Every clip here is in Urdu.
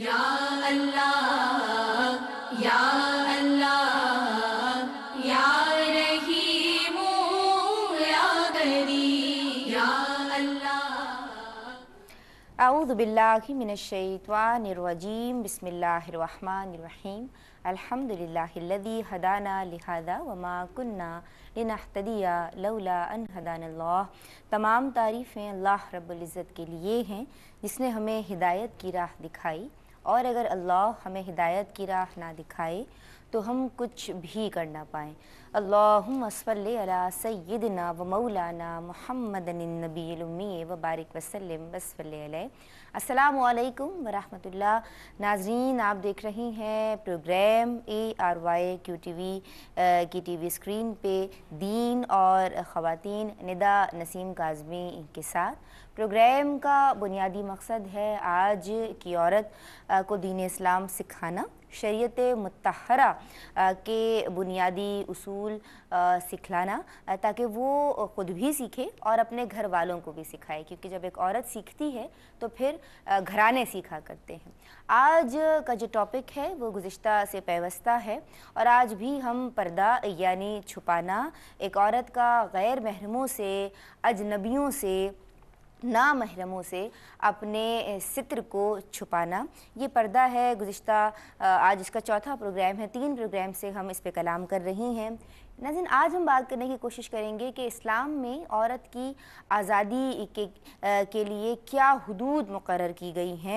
یا اللہ یا اللہ یا رحیم یا کریم یا اللہ۔ اعوذ باللہ من الشیطان الرجیم، بسم اللہ الرحمن الرحیم۔ الحمدللہ الذی ہدانا لہذا وما کننا لنہتدی لولا ان ہدانا اللہ۔ تمام تعریفیں اللہ رب العزت کے لیے ہیں جس نے ہمیں ہدایت کی راہ دکھائی، اور اگر اللہ ہمیں ہدایت کی راہ نہ دکھائے تو ہم کچھ بھی کر نہ پائیں۔ اللہم صلی علی سیدنا و مولانا محمد النبی الامی و بارک وسلم وصلی علیہ۔ السلام علیکم ورحمۃ اللہ۔ ناظرین، آپ دیکھ رہی ہیں پروگرام ARY QTV کی ٹی وی اسکرین پہ دین اور خواتین، ندا نسیم کاظمی کے ساتھ۔ پروگرام کا بنیادی مقصد ہے آج کی عورت کو دین اسلام سکھانا، شریعت مطہرہ کے بنیادی اصول سکھلانا، تاکہ وہ خود بھی سیکھے اور اپنے گھر والوں کو بھی سکھائے، کیونکہ جب ایک عورت سیکھتی ہے تو پھر گھرانے سیکھا کرتے ہیں۔ آج کا جو ٹاپک ہے وہ گزشتہ سے پیوستہ ہے، اور آج بھی ہم پردہ یعنی چھپانا، ایک عورت کا غیر محرموں سے، اجنبیوں سے، نامحرموں سے اپنے ستر کو چھپانا، یہ پردہ ہے۔ گزشتہ آج اس کا چوتھا پروگرام ہے، 3 پروگرام سے ہم اس پہ کلام کر رہی ہیں۔ ناظرین، آج ہم بات کرنے کی کوشش کریں گے کہ اسلام میں عورت کی آزادی کے لیے کیا حدود مقرر کی گئی ہیں،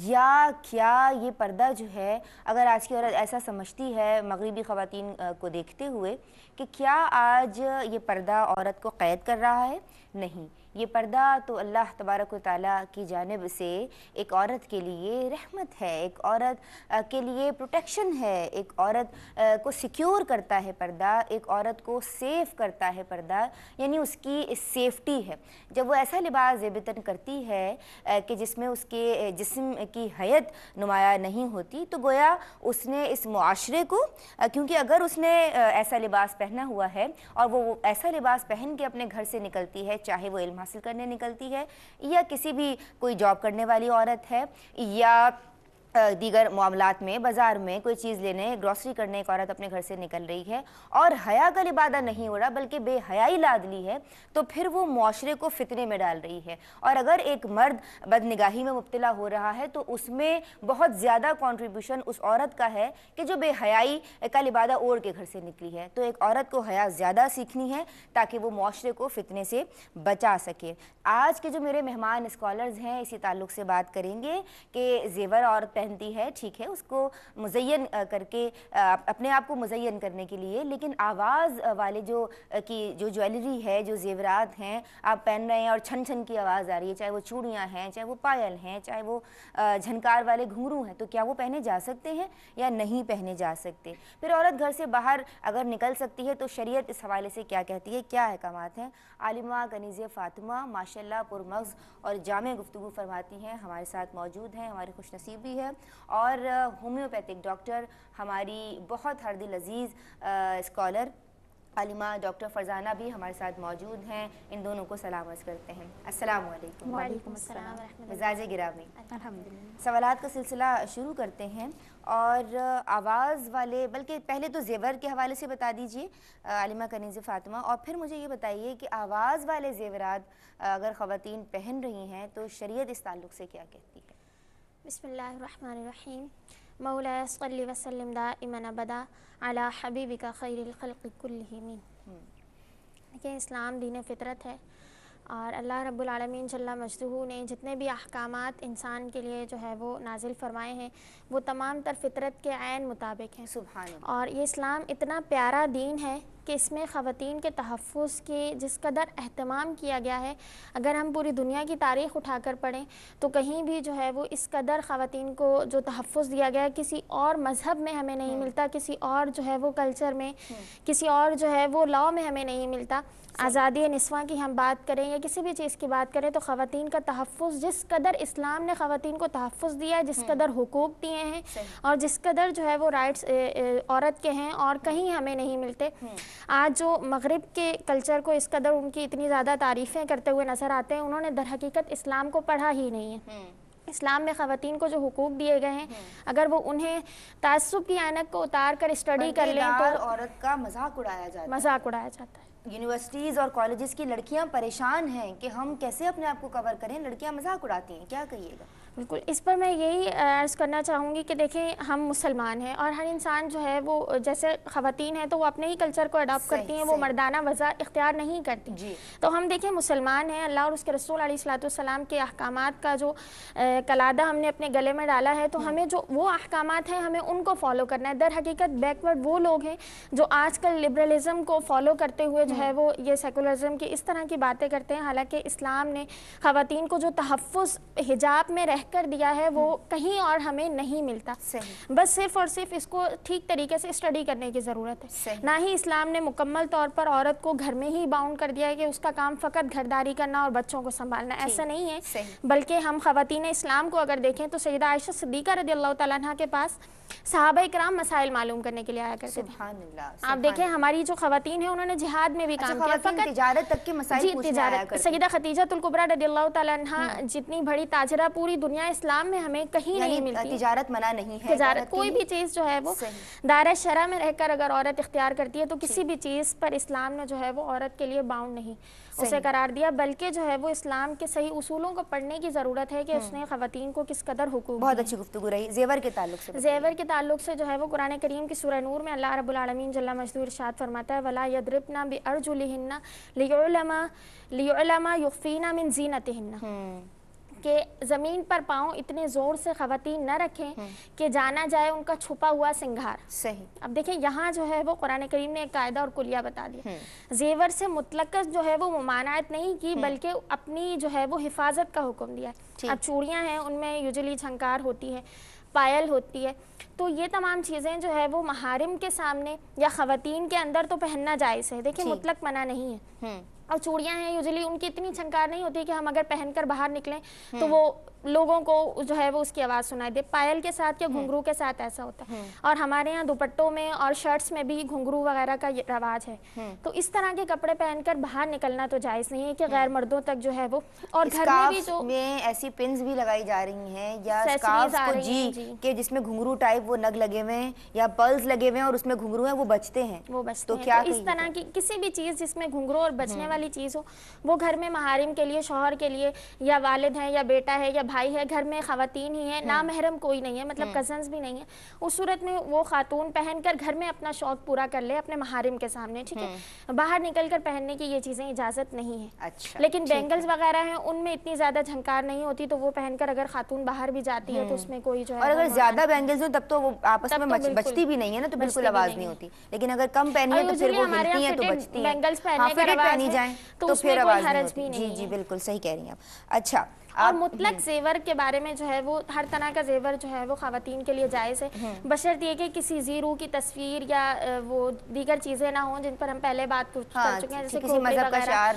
یا کیا یہ پردہ جو ہے، اگر آج کی عورت ایسا سمجھتی ہے مغربی خواتین کو دیکھتے ہوئے کہ کیا آج یہ پردہ عورت کو قید کر رہا ہے؟ نہیں، یہ پردہ تو اللہ تبارک و تعالیٰ کی جانب سے ایک عورت کے لیے رحمت ہے، ایک عورت کے لیے پروٹیکشن ہے، ایک عورت کو سیکیور کرتا ہے پردہ، ایک عورت کو سیف کرتا ہے پردہ، یعنی اس کی سیفٹی ہے۔ جب وہ ایسا لباس زیب تن کرتی ہے کہ جس میں اس کے جسم کی حیت نمایاں نہیں ہوتی، تو گویا اس نے اس معاشرے کو، کیونکہ اگر اس نے ایسا لباس پہنا ہوا ہے اور وہ ایسا لباس پہن کے اپنے گھر سے نکلتی ہے، چاہے وہ علم حاصل کرنے نکلتی ہے یا کسی بھی کوئی جاب کرنے والی عورت ہے، یا دیگر معاملات میں، بازار میں کوئی چیز لینے، گروسری کرنے ایک عورت اپنے گھر سے نکل رہی ہے اور حیا کا لبادہ نہیں ہو رہا بلکہ بے حیائی لاد لی ہے، تو پھر وہ معاشرے کو فتنے میں ڈال رہی ہے۔ اور اگر ایک مرد بدنگاہی میں مبتلا ہو رہا ہے تو اس میں بہت زیادہ کنٹریبیوشن اس عورت کا ہے کہ جو بے حیائی کا لبادہ اوڑھ کے گھر سے نکلی ہے۔ تو ایک عورت کو حیا زیادہ سیکھنی ہے تاکہ وہ معاشرے کو فتنے سے بچا سکے۔ آج کے جو میرے مہمان اسکالرز ہیں اسی تعلق سے بات کریں گے کہ زیور عورت پہنتی ہے، ٹھیک ہے، اس کو مزین کر کے اپنے آپ کو مزین کرنے کے لیے، لیکن آواز والے جو جویلری ہے، جو زیورات ہیں آپ پہن رہے ہیں اور چھن چھن کی آواز آ رہی ہے، چاہے وہ چوڑیاں ہیں، چاہے وہ پائل ہیں، چاہے وہ جھنکار والے گھنگرو ہیں، تو کیا وہ پہنے جا سکتے ہیں یا نہیں پہنے جا سکتے؟ پھر عورت گھر سے باہر اگر نکل سکتی ہے تو شریعت اس حوالے سے کیا کہتی ہے، کیا احکامات ہیں؟ عالمہ کنیزہ فاطمہ ماشاءاللہ پرمغز اور جامع گفتگو فرماتی ہیں، ہمارے ساتھ موجود ہیں، ہماری خوش نصیبی ہے، اور ہومیوپیتھک ڈاکٹر، ہماری بہت ہر دل عزیز اسکالر عالمہ ڈاکٹر فرزانہ بھی ہمارے ساتھ موجود ہیں۔ ان دونوں کو سلام عرض کرتے ہیں۔ السلام علیکم۔ وعلیکم السلام ورحمۃ اللہ۔ مزاج گرامی، الحمدللہ۔ سوالات کا سلسلہ شروع کرتے ہیں، اور آواز والے، بلکہ پہلے تو زیور کے حوالے سے بتا دیجئے عالمہ کنیزہ فاطمہ، اور پھر مجھے یہ بتائیے کہ آواز والے زیورات اگر خواتین پہن رہی ہیں تو شریعت اس تعلق سے کیا کہتی ہے؟ بسم اللہ الرحمن الرحیم۔ مولا صلی وسلم دائما ابدا علی حبیبک خیر الخلق کلہم۔ کہ اسلام دین فطرت ہے، اور اللہ رب العالمین جل مجدہ نے جتنے بھی احکامات انسان کے لیے جو ہے وہ نازل فرمائے ہیں وہ تمام تر فطرت کے عین مطابق ہیں۔ سبحان اللہ۔ اور یہ اسلام اتنا پیارا دین ہے کہ اس میں خواتین کے تحفظ کی جس قدر اہتمام کیا گیا ہے، اگر ہم پوری دنیا کی تاریخ اٹھا کر پڑھیں تو کہیں بھی جو ہے وہ اس قدر خواتین کو جو تحفظ دیا گیا ہے کسی اور مذہب میں ہمیں نہیں ملتا، کسی اور جو ہے وہ کلچر میں، کسی اور جو ہے وہ لاء میں ہمیں نہیں ملتا۔ آزادی نسواں کی ہم بات کریں یا کسی بھی چیز کی بات کریں تو خواتین کا تحفظ، جس قدر اسلام نے خواتین کو تحفظ دیا ہے، جس قدر حقوق دیے ہیں اور جس قدر جو ہے وہ رائٹس عورت کے ہیں اور کہیں ہمیں نہیں ملتے۔ آج جو مغرب کے کلچر کو اس قدر ان کی اتنی زیادہ تعریفیں کرتے ہوئے نظر آتے ہیں، انہوں نے در حقیقت اسلام کو پڑھا ہی نہیں ہے۔ اسلام میں خواتین کو جو حقوق دیے گئے ہیں اگر وہ انہیں تعصب کی عینک کو اتار کر اسٹڈی کر لیں تو عورت کا مذاق اڑایا جاتا ہے، مذاق اڑایا جاتا ہے۔ یونیورسٹیز اور کالجز کی لڑکیاں پریشان ہیں کہ ہم کیسے اپنے آپ کو کور کریں، لڑکیاں مذاق اڑاتی ہیں، کیا کہیے گا؟ بالکل، اس پر میں یہی عرض کرنا چاہوں گی کہ دیکھیں ہم مسلمان ہیں اور ہر انسان جو ہے وہ جیسے خواتین ہیں تو وہ اپنے ہی کلچر کو اڈاپٹ کرتی ہیں، وہ مردانہ وضع اختیار نہیں کرتی۔ تو ہم دیکھیں مسلمان ہیں، اللہ اور اس کے رسول علیہ الصلوۃ والسلام کے احکامات کا جو کلادہ ہم نے اپنے گلے میں ڈالا ہے تو ہمیں جو وہ احکامات ہیں ہمیں ان کو فالو کرنا ہے۔ در حقیقت بیکورڈ وہ لوگ ہیں جو آج کل لبرلزم کو فالو کرتے ہوئے جو ہے وہ یہ سیکولرزم کی اس طرح کی باتیں کرتے ہیں، حالانکہ اسلام نے خواتین کو جو تحفظ حجاب میں رہ کر دیا ہے وہ کہیں اور ہمیں نہیں ملتا۔ بس صرف اور صرف اس کو ٹھیک طریقے سے اسٹڈی کرنے کی ضرورت ہے۔ نہ ہی اسلام نے مکمل طور پر عورت کو گھر میں ہی باؤنڈ کر دیا ہے کہ اس کا کام فقط گھرداری کرنا اور بچوں کو سنبھالنا، ایسا نہیں ہے۔ بلکہ ہم خواتین اسلام کو اگر دیکھیں تو سیدہ عائشہ صدیقہ رضی اللہ تعالیٰ عنہ کے پاس صحابہ کرام مسائل معلوم کرنے کے لیے آیا کرتے تھے۔ آپ دیکھیں ہماری جو خواتین ہیں انہوں نے جہاد میں بھی کام کیا، فقط تجارت تک کے مسائل پوچھنے آیا کرتے ہیں۔ سیدہ خدیجہ الکبریٰ رضی اللہ تعالیٰ عنہ جتنی بڑی تاجرہ پوری دنیا اسلام میں ہمیں کہیں نہیں ملتی۔ تجارت منع نہیں ہے، تجارت کوئی بھی چیز جو ہے وہ دائرہ شرع میں رہ کر اگر عورت اختیار کرتی ہے تو کسی بھی چیز پر اسلام نے جو ہے وہ عورت کے لیے باؤنڈ نہیں اسے قرار دیا، بلکہ جو ہے وہ اسلام کے صحیح اصولوں کو پڑھنے کی ضرورت ہے کہ اس نے خواتین کو کس قدر حقوق۔ بہت اچھی گفتگو رہی۔ زیور کے تعلق سے، زیور کے تعلق سے جو ہے وہ قرآن کریم کی سورہ نور میں اللہ رب العالمین جل مجدہ ارشاد فرماتا ہے وَلَا يَضْرِبْنَ بِأَرْجُلِهِنَّ لِيُعْلَمَ يُخْفِينَ مِن زِينَتِهِنَّ، کہ زمین پر پاؤں اتنے زور سے خواتین نہ رکھیں کہ جانا جائے ان کا چھپا ہوا سنگھار۔ صحیح۔ اب دیکھیں یہاں جو ہے وہ قرآن کریم نے ایک قاعدہ اور کلیہ بتا دیا، زیور سے مطلق جو ہے وہ ممانعت نہیں کی بلکہ اپنی جو ہے وہ حفاظت کا حکم دیا ہے۔ اب چوڑیاں ہیں ان میں یوزلی جھنکار ہوتی ہے، پائل ہوتی ہے، تو یہ تمام چیزیں جو ہے وہ محارم کے سامنے یا خواتین کے اندر تو پہننا جائز ہے، دیکھیں مطلق منع نہیں ہے۔ اور چوڑیاں ہیں یوزلی ان کی اتنی چھنکار نہیں ہوتی کہ ہم اگر پہن کر باہر نکلیں تو وہ لوگوں کو جو ہے وہ اس کی آواز سنائی دے۔ پائل کے ساتھ یا گھنگرو کے ساتھ ایسا ہوتا ہے، اور ہمارے یہاں دوپٹوں میں اور شرٹس میں بھی گھنگرو وغیرہ کا رواج ہے، تو اس طرح کے کپڑے پہن کر باہر نکلنا تو جائز نہیں ہے کہ غیر مردوں تک جو ہے وہ۔ اور گھر میں بھی جو ایسی پنز بھی لگائی جا رہی ہیں یا اسکارف کو جی کہ جس میں گھنگرو ٹائپ وہ نگ لگے ہوئے ہیں یا پرلز لگے ہوئے ہیں اور اس میں گھنگرو ہیں، وہ بچتے ہیں، تو کیا اس طرح کی کسی بھی چیز جس میں گھنگرو اور بچنے والی چیز ہو وہ گھر میں محارم کے لیے، شوہر کے لیے یا والد ہیں یا بیٹا ہے یا بھائی ہے، گھر میں خواتین ہی ہیں، نامحرم کوئی نہیں ہے، مطلب کزنز بھی نہیں ہیں، اس صورت میں وہ خاتون پہن کر گھر میں اپنا شوق پورا کر لے اپنے محارم کے سامنے، ٹھیک ہے۔ باہر نکل کر پہننے کی یہ چیزیں اجازت نہیں ہے۔ لیکن بینگلز وغیرہ ہیں ان میں اتنی زیادہ جھنکار نہیں ہوتی تو وہ پہن کر اگر خاتون باہر بھی جاتی ہے تو اس میں کوئی جو ہے، اور اگر زیادہ بینگلز ہوں تب تو وہ آپس میں بچتی بھی نہیں ہے نا، تو بالکل آواز نہیں ہوتی، لیکن اگر کم پہنی ہے تو پھر وہ ہلتی ہیں تو بچتی ہیں، بینگلز پہنی جائیں تو پھر آواز نہیں ہوتی۔ جی جی بالکل صحیح کہہ رہی ہیں آپ۔ اچھا، اور مطلق زیور کے بارے میں جو ہے وہ ہر طرح کا زیور جو ہے وہ خواتین کے لیے جائز ہے، بشرط یہ کہ کسی زیرو کی تصویر یا وہ دیگر چیزیں نہ ہوں جن پر ہم پہلے بات کر چکے ہیں، جیسے کسی مذہب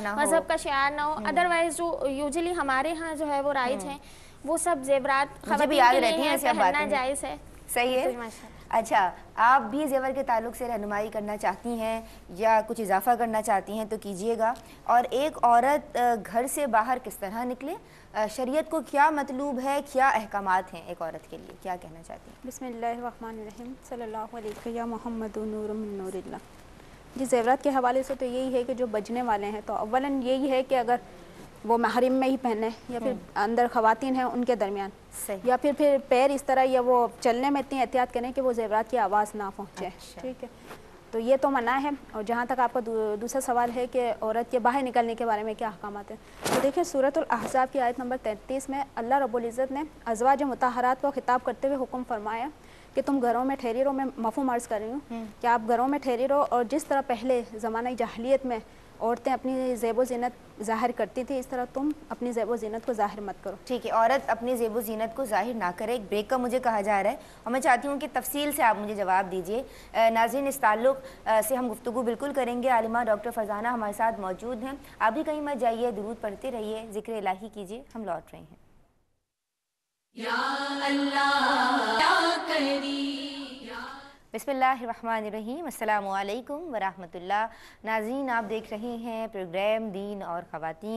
کا شعار نہ ہو۔ ادروائز جو یوزلی ہمارے ہاں جو ہے وہ رائج ہیں وہ سب زیورات خواتین کے لیے پہننا جائز ہے۔ صحیح ہے۔ اچھا، آپ بھی زیور کے تعلق سے رہنمائی کرنا چاہتی ہیں یا کچھ اضافہ کرنا چاہتی ہیں تو کیجیے گا۔ اور ایک عورت گھر سے باہر کس طرح نکلے، شریعت کو کیا مطلوب ہے، کیا احکامات ہیں ایک عورت کے لیے، کیا کہنا چاہتی ہیں؟ بسم اللہ الرحمن الرحیم، صلی اللہ علیہ یا محمد نور من نور اللہ۔ جی، زیورات کے حوالے سے تو یہی ہے کہ جو بجنے والے ہیں تو اولاً یہی ہے کہ اگر وہ محرم میں ہی پہنے یا پھر اندر خواتین ہیں ان کے درمیان، یا پھر پیر اس طرح یا وہ چلنے میں اتنی احتیاط کریں کہ وہ زیورات کی آواز نہ پہنچے، ٹھیک ہے، تو یہ تو منع ہے۔ اور جہاں تک آپ کا دوسرا سوال ہے کہ عورت کے باہر نکلنے کے بارے میں کیا احکامات ہیں، تو دیکھیں سورۃ الاحزاب کی آیت نمبر 33 میں اللہ رب العزت نے ازواج مطہرات کو خطاب کرتے ہوئے حکم فرمایا کہ تم گھروں میں ٹھہری رہو۔ میں مفہوم عرض کر رہی ہوں کہ آپ گھروں میں ٹھہری رہو، اور جس طرح پہلے زمانہ جاہلیت میں عورتیں اپنی زیب و زینت ظاہر کرتی تھی اس طرح تم اپنی زیب و زینت کو ظاہر مت کرو۔ ٹھیک ہے، عورت اپنی زیب و زینت کو ظاہر نہ کرے، ایک بریک کا مجھے کہا جا رہا ہے اور میں چاہتی ہوں کہ تفصیل سے آپ مجھے جواب دیجیے۔ ناظرین، اس تعلق سے ہم گفتگو بالکل کریں گے، عالمہ ڈاکٹر فرزانہ ہمارے ساتھ موجود ہیں۔ آپ بھی کہیں مت جائیے، درود پڑھتے رہیے، ذکر الہی کیجیے، ہم لوٹ رہے ہیں۔ یا اللہ یا کریم، بسم اللہ الرحمن الرحیم، السلام علیکم ورحمۃ اللہ۔ ناظرین، آپ دیکھ رہے ہیں پروگرام دین اور خواتین۔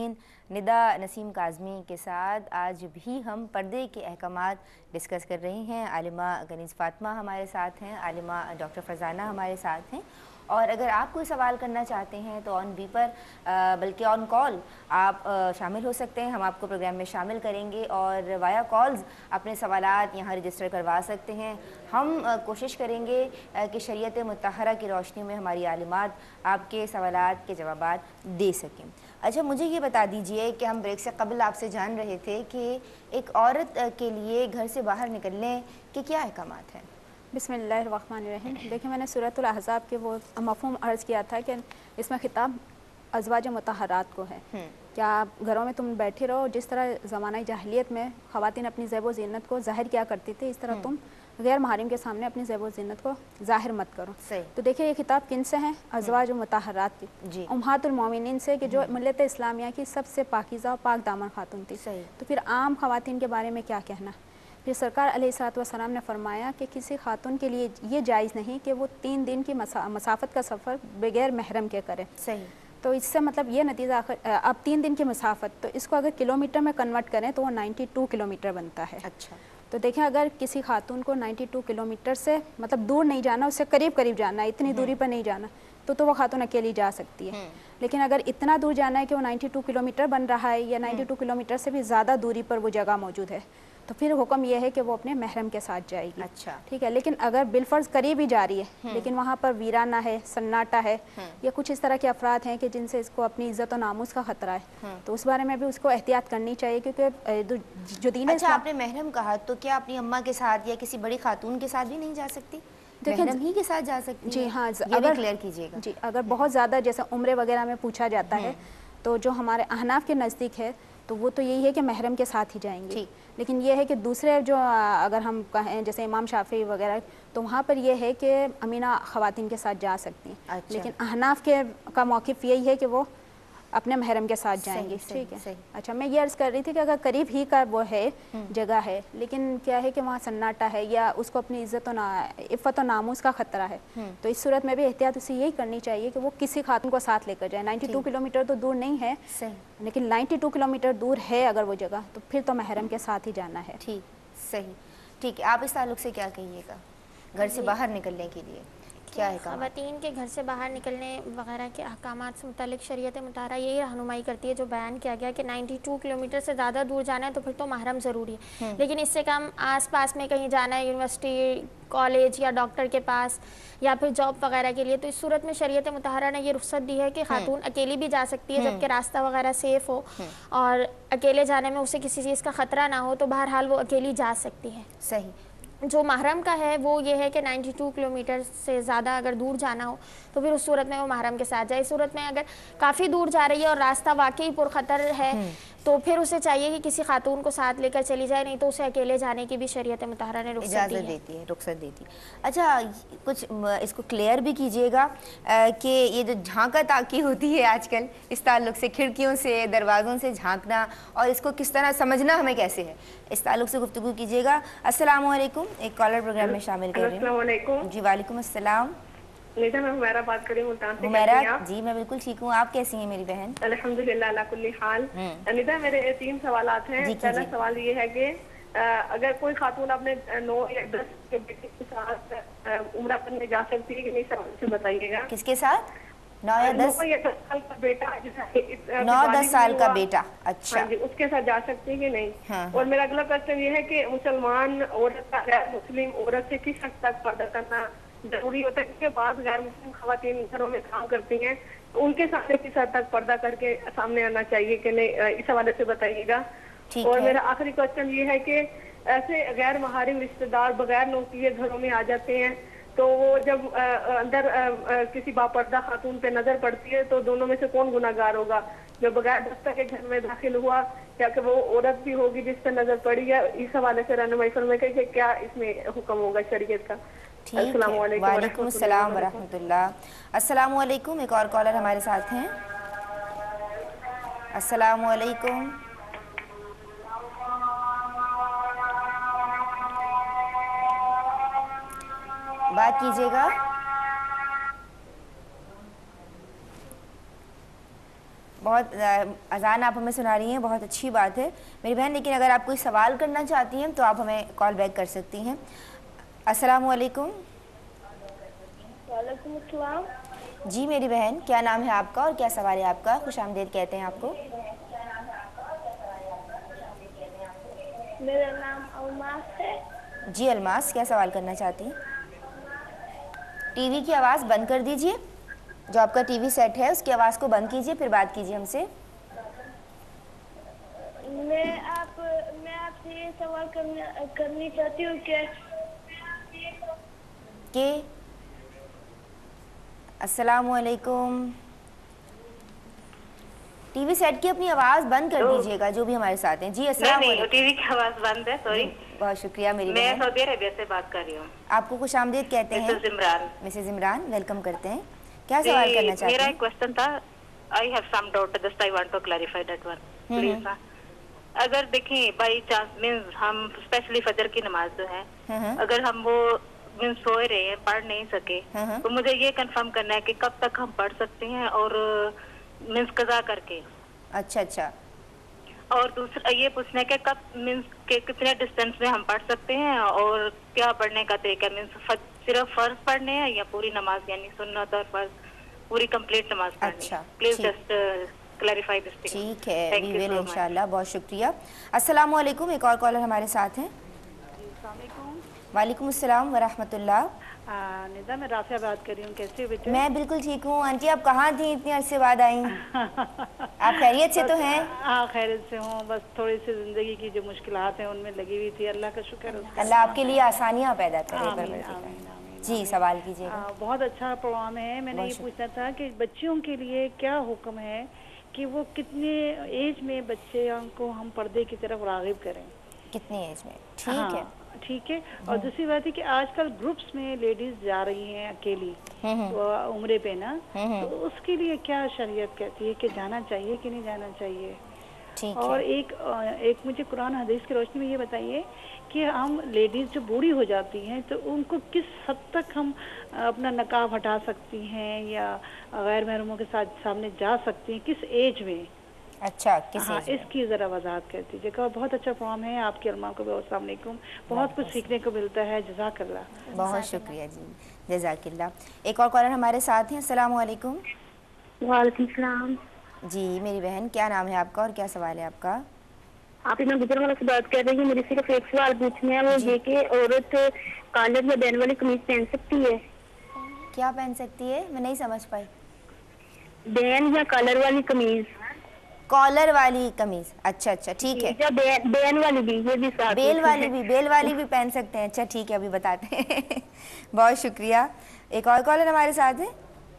ندا نسیم کاظمی کے ساتھ آج بھی ہم پردے کے احکامات ڈسکس کر رہے ہیں۔ عالمہ کنیز فاطمہ ہمارے ساتھ ہیں، عالمہ ڈاکٹر فرزانہ ہمارے ساتھ ہیں، اور اگر آپ کوئی سوال کرنا چاہتے ہیں تو آن بی پر بلکہ آن کال آپ شامل ہو سکتے ہیں، ہم آپ کو پروگرام میں شامل کریں گے اور وایا کالز اپنے سوالات یہاں رجسٹر کروا سکتے ہیں۔ ہم کوشش کریں گے کہ شریعت مطہرہ کی روشنی میں ہماری عالمات آپ کے سوالات کے جوابات دے سکیں۔ اچھا مجھے یہ بتا دیجئے کہ ہم بریک سے قبل آپ سے جان رہے تھے کہ ایک عورت کے لیے گھر سے باہر نکلنے کے کیا احکامات ہیں؟ بسم اللہ الرحمن الرحیم۔ دیکھیں میں نے سورۃ الاحزاب کے وہ مفہوم عرض کیا تھا کہ اس میں خطاب ازواج مطہرات کو ہے۔ کیا آپ گھروں میں تم بیٹھے رہو، جس طرح زمانہ جاہلیت میں خواتین اپنی زیب و زینت کو ظاہر کیا کرتی تھی، اس طرح تم غیر محارم کے سامنے اپنی زیب و زینت کو ظاہر مت کرو۔ تو دیکھیں یہ خطاب کن سے ہیں؟ ازواج مطہرات کی، امہات المومنین سے، کہ جو ملت اسلامیہ کی سب سے پاکیزہ و پاک دامن خاتون تھی۔ تو پھر عام خواتین کے بارے میں کیا کہنا؟ پھر سرکار علیہ الصلوۃ والسلام نے فرمایا کہ کسی خاتون کے لیے یہ جائز نہیں کہ وہ 3 دن کی مسافت کا سفر بغیر محرم کے کرے۔ تو اس سے مطلب یہ نتیجہ اب 3 دن کی مسافت، تو اس کو اگر کلومیٹر میں کنورٹ کریں تو وہ 92 کلومیٹر بنتا ہے۔ اچھا، تو دیکھیں اگر کسی خاتون کو 92 کلومیٹر سے مطلب دور نہیں جانا، اس سے قریب قریب جانا ہے، اتنی دوری پر نہیں جانا، تو وہ خاتون اکیلی جا سکتی ہے۔ لیکن اگر اتنا دور جانا ہے کہ وہ 92 کلومیٹر بن رہا ہے یا 92 کلومیٹر سے بھی زیادہ دوری پر وہ جگہ موجود ہے، تو پھر حکم یہ ہے کہ وہ اپنے محرم کے ساتھ جائے گی۔ اچھا، ٹھیک ہے، لیکن اگر بالفرض قریب ہی جا رہی ہے لیکن وہاں پر ویرانہ ہے، سناٹا ہے، یا کچھ اس طرح کے افراد ہیں کہ جن سے اس کو اپنی عزت و ناموس کا خطرہ ہے، تو اس بارے میں بھی اس کو احتیاط کرنی چاہیے، کیونکہ جو دین اچھا اسلام... آپ نے محرم کہا تو کیا اپنی اماں کے ساتھ یا کسی بڑی خاتون کے ساتھ بھی نہیں جا سکتی؟ محرم ہی کے ساتھ جا سکتی؟ جی ہاں، یہ بھی کلیئر کیجیے گا۔ جی اگر بہت زیادہ جیسے عمرے وغیرہ میں پوچھا جاتا ہے تو جو ہمارے احناف کے نزدیک ہے تو وہ تو یہی ہے کہ محرم کے ساتھ ہی جائیں گے۔ لیکن یہ ہے کہ دوسرے جو اگر ہم کہیں جیسے امام شافعی وغیرہ، تو وہاں پر یہ ہے کہ امینہ خواتین کے ساتھ جا سکتی ہیں۔ لیکن احناف کا موقف یہی ہے کہ وہ اپنے محرم کے ساتھ جائیں گے۔ ٹھیک ہے، اچھا میں یہ عرض کر رہی تھی کہ اگر قریب ہی کا وہ ہے جگہ ہے، لیکن کیا ہے کہ وہاں سناٹا ہے یا اس کو اپنی عفت و ناموس کا خطرہ ہے، تو اس صورت میں بھی احتیاط اسے یہی کرنی چاہیے کہ وہ کسی خاتون کو ساتھ لے کر جائے۔ 92 کلومیٹر تو دور نہیں ہے، لیکن 92 کلومیٹر دور ہے اگر وہ جگہ، تو پھر تو محرم کے ساتھ ہی جانا ہے۔ ٹھیک ہے، آپ اس تعلق سے کیا کہیے گا گھر سے باہر نکلنے کے لیے کیا ہے؟ خواتین کے گھر سے باہر نکلنے وغیرہ کے احکامات سے متعلق شریعت مطہرہ یہی رہنمائی کرتی ہے جو بیان کیا گیا کہ 92 کلومیٹر سے زیادہ دور جانا ہے تو پھر تو محرم ضروری ہے، لیکن اس سے کم آس پاس میں کہیں جانا ہے، یونیورسٹی، کالج یا ڈاکٹر کے پاس یا پھر جاب وغیرہ کے لیے، تو اس صورت میں شریعت مطہرہ نے یہ رخصت دی ہے کہ خاتون اکیلی بھی جا سکتی ہے جبکہ راستہ وغیرہ سیف ہو اور اکیلے جانے میں اسے کسی چیز کا خطرہ نہ ہو، تو بہرحال وہ اکیلی جا سکتی ہے۔ صحیح۔ جو محرم کا ہے وہ یہ ہے کہ 92 کلومیٹر سے زیادہ اگر دور جانا ہو تو پھر اس صورت میں وہ محرم کے ساتھ جائے۔ اس صورت میں اگر کافی دور جا رہی ہے اور راستہ واقعی پرخطر ہے تو پھر اسے چاہیے کہ کسی خاتون کو ساتھ لے کر چلی جائے، نہیں تو اسے اکیلے جانے کی بھی شریعت مطہرہ نے رخصت دی ہے، رخصت دیتی ہے۔ اچھا کچھ اس کو کلیئر بھی کیجیے گا کہ یہ جو جھانکا تاکی ہوتی ہے آج کل، اس تعلق سے کھڑکیوں سے دروازوں سے جھانکنا اور اس کو کس طرح سمجھنا ہمیں کیسے ہے، اس تعلق سے گفتگو کیجیے گا۔ السلام علیکم، ایک کالر پروگرام میں شامل کر رہے ہیں۔ السلام علیکم۔ جی وعلیکم السلام۔ نیتا میں ہمیرا بات کر رہی ہوں ملتان سے۔ ہمیرا جی میں بالکل ٹھیک ہوں، آپ کیسی ہیں میری بہن؟ الحمدللہ علی کل حال۔ نیتا میرے 3 سوالات ہیں۔ پہلا سوال یہ ہے کہ اگر کوئی خاتون اپنے 9 یا 10 کے بیٹے کے ساتھ عمرہ کرنے جا سکتی ہے کہ نہیں، سوال سے بتائیے گا۔ کس کے ساتھ؟ 9 یا 10 سال کا بیٹا، 9-10 سال کا بیٹا، اچھا جی، اس کے ساتھ جا سکتی ہے کہ نہیں؟ اور میرا اگلا کوشچن یہ ہے کہ مسلمان عورت کا غیر مسلم عورت سے کس حد تک پردہ کرنا ضروری ہوتا ہے، کیونکہ بعض غیر مسلم خواتین گھروں میں کام کرتی ہیں، تو ان کے سامنے کس حد تک پردہ کر کے سامنے آنا چاہیے کہ نہیں، اس حوالے سے بتائیے گا۔ اور میرا آخری کوشچن یہ ہے کہ ایسے غیر محارم رشتہ دار بغیر نوکیے گھروں میں آ جاتے ہیں، تو وہ جب اندر کسی باپردہ خاتون پہ نظر پڑتی ہے تو دونوں میں سے کون گناہ گار ہوگا، جو بغیر دستک کے گھر میں داخل ہوا یا کہ وہ عورت بھی ہوگی جس پہ نظر پڑی ہے؟ اس حوالے سے رہنمائی فرمائے کہ کیا اس میں حکم ہوگا شریعت کا۔ ٹھیک ہے، وعلیکم السلام ورحمۃ اللہ۔ السلام علیکم، ایک اور کالر ہمارے ساتھ ہیں۔ السلام علیکم۔ بات کیجیے گا۔ بہت اذان آپ ہمیں سنا رہی ہیں، بہت اچھی بات ہے میری بہن، لیکن اگر آپ کوئی سوال کرنا چاہتی ہیں تو آپ ہمیں کال بیک کر سکتی ہیں۔ السلام علیکم۔ وعلیکم السلام۔ جی میری بہن، کیا نام ہے آپ کا اور کیا سوال ہے آپ کا؟ خوش آمدید کہتے ہیں آپ کو۔ میرا نام الماس ہے۔ جی الماس، کیا سوال کرنا چاہتی ہیں؟ ٹی وی کی آواز بند کر دیجئے، جو آپ کا ٹی وی سیٹ ہے اس کی آواز کو بند کیجئے، پھر بات کیجئے ہم سے۔ میں آپ سے یہ سوال کرنی چاہتی ہوں کہ السلام علیکم، ٹی وی سیٹ کی اپنی آواز بند کر دیجئے گا جو بھی ہمارے ساتھ ہیں۔ جی السلام علیکم۔ نہیں، ٹی وی کی آواز بند ہے، سوری۔ بہت شکریہ میری میں بہن۔ سعودی عربیہ سے بات کر رہی ہوں۔ آپ کو خوش آمدید کہتے ہیں۔ Mrs Imran. Mrs Imran, welcome کرتے ہیں۔ کیا سوال کرنا چاہتے ہیں؟ میرا ایک کوسچن تھا، I have some doubt, just I want to clarify that one, please۔ اگر دیکھیں بائی چانس مینس ہم اسپیشلی فجر کی نماز جو ہے اگر ہم وہ مینس سوئے رہے ہیں، پڑھ نہیں سکے، تو مجھے یہ کنفرم کرنا ہے کہ کب تک ہم پڑھ سکتے ہیں اور مینس قضا کر کے۔ اچھا۔ اور دوسرا یہ پوچھنا ہے کہ کب مینس کہ کتنے ڈسٹینس میں ہم پڑھ سکتے ہیں اور کیا پڑھنے کا طریقہ، مینس صرف فرض پڑھنے ہیں یا پوری نماز یعنی سنت اور فرض پوری کمپلیٹ نماز پڑھنی ہے؟ Please just clarify this thing. ٹھیک ہے، وی ول انشاءاللہ، بہت شکریہ۔ السلام علیکم، ایک اور کالر ہمارے ساتھ ہیں۔ السلام علیکم۔ وعلیکم السلام ورحمۃ اللہ۔ ندا، میں رافعہ بات کر رہی ہوں، کیسے ہو بیٹے؟ میں بالکل ٹھیک ہوں آنٹی، آپ کہاں تھیں اتنے عرصے بعد آئیں؟ آپ خیریت سے تو ہیں؟ ہاں خیریت سے ہوں، بس تھوڑی سی زندگی کی جو مشکلات ہیں ان میں لگی ہوئی تھی، اللہ کا شکر ہے۔ اللہ آپ کے لیے آسانیاں پیدا کرے۔ جی سوال کیجیے گا۔ بہت اچھا پروگرام ہے۔ میں نے یہ پوچھنا تھا کہ بچیوں کے لیے کیا حکم ہے کہ وہ کتنے ایج میں بچوں کو ہم پردے کی طرف راغب کریں؟ کتنی ایج میں؟ ٹھیک ہے، ٹھیک ہے۔ اور دوسری بات ہے کہ آج کل گروپس میں لیڈیز جا رہی ہیں اکیلی عمرے پہ نا، تو اس کے لیے کیا شریعت کہتی ہے کہ جانا چاہیے کہ نہیں جانا چاہیے؟ اور ایک مجھے قرآن حدیث کی روشنی میں یہ بتائیے کہ ہم لیڈیز جو بوڑھی ہو جاتی ہیں تو ان کو کس حد تک ہم اپنا نقاب ہٹا سکتی ہیں یا غیر محرموں کے ساتھ سامنے جا سکتی ہیں، کس ایج میں؟ اچھا، کس ایج میں؟ اس کی ذرا وضاحت کر دیجیے گا۔ بہت اچھا پروگرام ہے، آپ کے علماء کو بھی السلام علیکم، بہت کچھ سیکھنے کو ملتا ہے، جزاک اللہ۔ بہت شکریہ جی، جزاک اللہ۔ ایک اور کالر ہمارے ساتھ ہیں۔ السلام علیکم۔ وعلیکم السلام۔ جی میری بہن، کیا نام ہے آپ کا اور کیا سوال ہے آپ کا؟ آپ میں گجرانوالہ سے بات کر رہی ہوں، مجھے صرف ایک سوال پوچھنا ہے، وہ یہ کہ عورت کالر یا بین والی قمیض پہن سکتی ہے؟ کیا پہن سکتی ہے؟ میں نہیں سمجھ پائی۔ بین یا کالر والی قمیض؟ کالر والی قمیض، اچھا ٹھیک ہے۔ بین والی بھی، یہ بھی ساتھ بیل والی بھی پہن سکتے ہیں، اچھا ٹھیک ہے، ابھی بتاتے ہیں۔ بہت شکریہ۔ ایک اور کالر ہمارے ساتھ ہے۔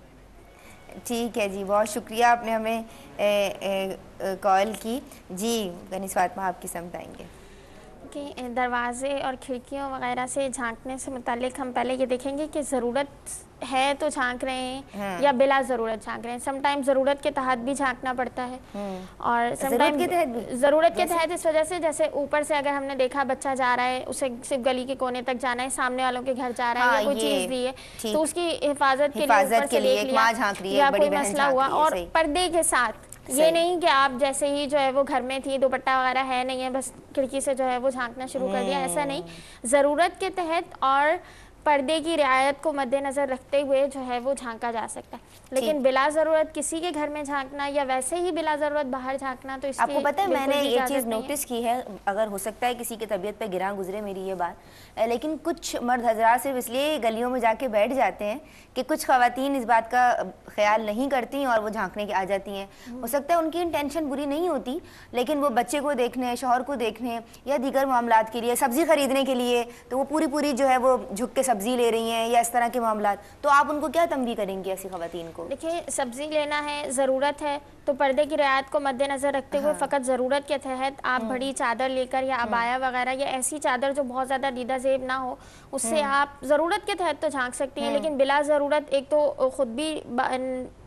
ٹھیک ہے جی، بہت شکریہ، آپ نے ہمیں کال کی۔ جی غنیس فاطمہ، آپ کی سمجھ آئیں گے کہ دروازے اور کھڑکیوں وغیرہ سے جھانکنے سے متعلق ہم پہلے یہ دیکھیں گے کہ ضرورت ہے تو جھانک رہے ہیں یا بلا ضرورت جھانک رہے ہیں۔ سم ٹائم ضرورت کے تحت بھی جھانکنا پڑتا ہے اور سم ٹائم ضرورت کے تحت اس وجہ سے جیسے اوپر سے اگر ہم نے دیکھا بچہ جا رہا ہے، اسے صرف گلی کے کونے تک جانا ہے، سامنے والوں کے گھر جا رہا ہے یا کوئی چیز دی ہے تو اس کی حفاظت کے لیے اوپر سے دیکھ لیا یا کوئی مسئلہ ہوا، اور پردے کے ساتھ۔ یہ نہیں کہ آپ جیسے ہی جو ہے وہ گھر میں تھی، دوپٹہ وغیرہ ہے نہیں ہے، بس کھڑکی سے جو ہے وہ جھانکنا شروع کر دیا، ایسا نہیں۔ ضرورت کے تحت اور پردے کی رعایت کو مد نظر رکھتے ہوئے جو ہے وہ جھانکا جا سکتا ہے، لیکن بلا ضرورت کسی کے گھر میں جھانکنا یا ویسے ہی بلا ضرورت باہر جھانکنا تو اس کی آپ کو پتہ ہے میں نے یہ چیز نوٹس کی ہے، اگر ہو سکتا ہے کسی کی طبیعت پہ گراں گزرے میری یہ بات، لیکن کچھ مرد حضرات صرف اس لیے گلیوں میں جا کے بیٹھ جاتے ہیں کہ کچھ خواتین اس بات کا خیال نہیں کرتی اور وہ جھانکنے کے آ جاتی ہیں۔ ہو سکتا ہے ان کی انٹینشن بری نہیں ہوتی، لیکن وہ بچے کو دیکھنے، شوہر کو دیکھنے یا دیگر معاملات کے لیے، سبزی خریدنے کے لیے تو وہ پوری جو ہے وہ جھک کے سبزی لے رہی ہیں یا اس طرح کے معاملات، تو آپ ان کو کیا تنبیہ کریں گے ایسی خواتین کو؟ دیکھیں سبزی لینا ہے، ضرورت ہے تو پردے کی رعایت کو مد نظر رکھتے ہوئے فقط ضرورت کے تحت آپ بڑی چادر لے کر یا عبایا وغیرہ یا ایسی چادر جو بہت زیادہ دیدہ زیب نہ ہو اس سے آپ ضرورت کے تحت تو جھانک سکتی ہیں، لیکن بلا ضرورت ایک تو خود بھی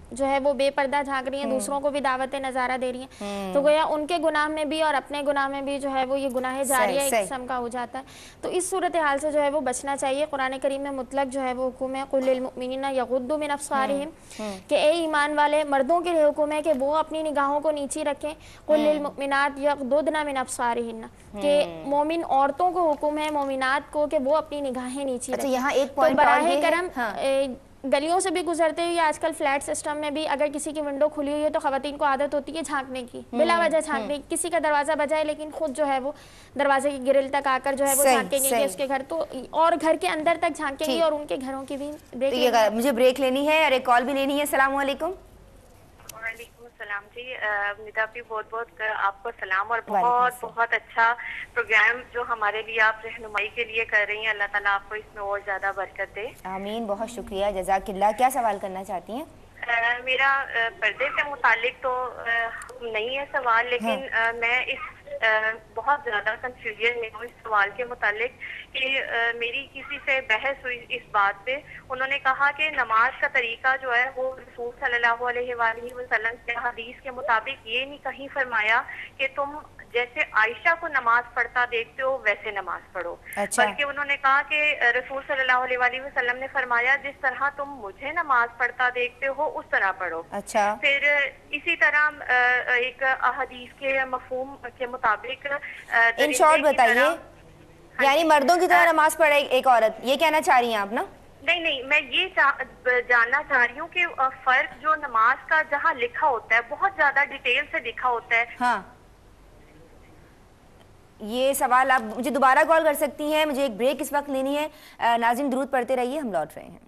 جو ہے وہ بے پردہ جھانک رہی ہیں، دوسروں کو بھی دعوت نظارہ دے رہی ہیں، تو گویا ان کے گناہ میں بھی اور اپنے گناہ میں بھی جو ہے وہ یہ گناہ جاریہ ایک قسم کا ہو جاتا ہے۔ تو اس صورتحال سے جو ہے وہ بچنا چاہیے۔ قرآن کریم میں مطلق جو ہے وہ حکم ہے قُلِ لِلْمُؤْمِنِينَ يَغُضُّوا مِنْ أَبْصَارِهِمْ کہ اے ایمان والے مردوں کے لیے حکم ہے کہ وہ اپنی نگاہوں کو نیچی رکھیں، قُلِ لِلْمُؤْمِنَاتِ يَغْضُضْنَ مِنْ أَبْصَارِهِنَّ کہ مومن عورتوں کو حکم ہے، مومنات کو، کہ وہ اپنی نگاہیں نیچی رکھیں۔ یہاں ایک تو پوائنٹ براہ کرم گلیوں سے بھی گزرتے ہوئے آج کل فلیٹ سسٹم میں بھی اگر کسی کی ونڈو کھلی ہوئی ہے تو خواتین کو عادت ہوتی ہے جھانکنے کی، بلا وجہ جھانکنے کی، کسی کا دروازہ بجائے لیکن خود جو ہے وہ دروازے کی گرل تک آ کر جو ہے وہ جھانکیں گے کہ اس کے گھر، تو اور گھر کے اندر تک جھانکیں گی اور ان کے گھروں کی بھی بریک مجھے بریک لینی ہے اور ایک کال بھی لینی ہے۔ السلام علیکم۔ وعلیکم السلام جی، ندا بھی بہت بہت آپ کو سلام، اور بہت بہت اچھا پروگرام جو ہمارے لیے آپ رہنمائی کے لیے کر رہی ہیں، اللہ تعالیٰ آپ کو اس میں اور زیادہ برکت دے۔ آمین، بہت شکریہ، جزاک اللہ۔ کیا سوال کرنا چاہتی ہیں؟ میرا پردے سے متعلق تو نہیں ہے سوال، لیکن میں اس بہت زیادہ کنفیوژن میں ہوں اس سوال کے متعلق کہ میری کسی سے بحث ہوئی اس بات پہ، انہوں نے کہا کہ نماز کا طریقہ جو ہے وہ رسول صلی اللہ علیہ وآلہ وسلم کے حدیث کے مطابق یہ نہیں کہیں فرمایا کہ تم جیسے عائشہ کو نماز پڑھتا دیکھتے ہو ویسے نماز پڑھو، بلکہ انہوں نے کہا کہ رسول صلی اللہ علیہ وآلہ وسلم نے فرمایا جس طرح تم مجھے نماز پڑھتا دیکھتے ہو اس طرح پڑھو۔ پھر اسی طرح ایک حدیث کے مفہوم کے مطابق ان شارٹ بتائیے، یعنی مردوں کی طرح نماز پڑھے ایک عورت، یہ کہنا چاہ رہی ہیں آپ نا؟ نہیں، میں یہ جاننا چاہ رہی ہوں کہ فرق جو نماز کا جہاں لکھا ہوتا ہے بہت زیادہ ڈیٹیل سے لکھا ہوتا ہے۔ ہاں، یہ سوال آپ مجھے دوبارہ کال کر سکتی ہیں، مجھے ایک بریک اس وقت لینی ہے۔ ناظرین درود پڑھتے رہیے، ہم لوٹ رہے ہیں۔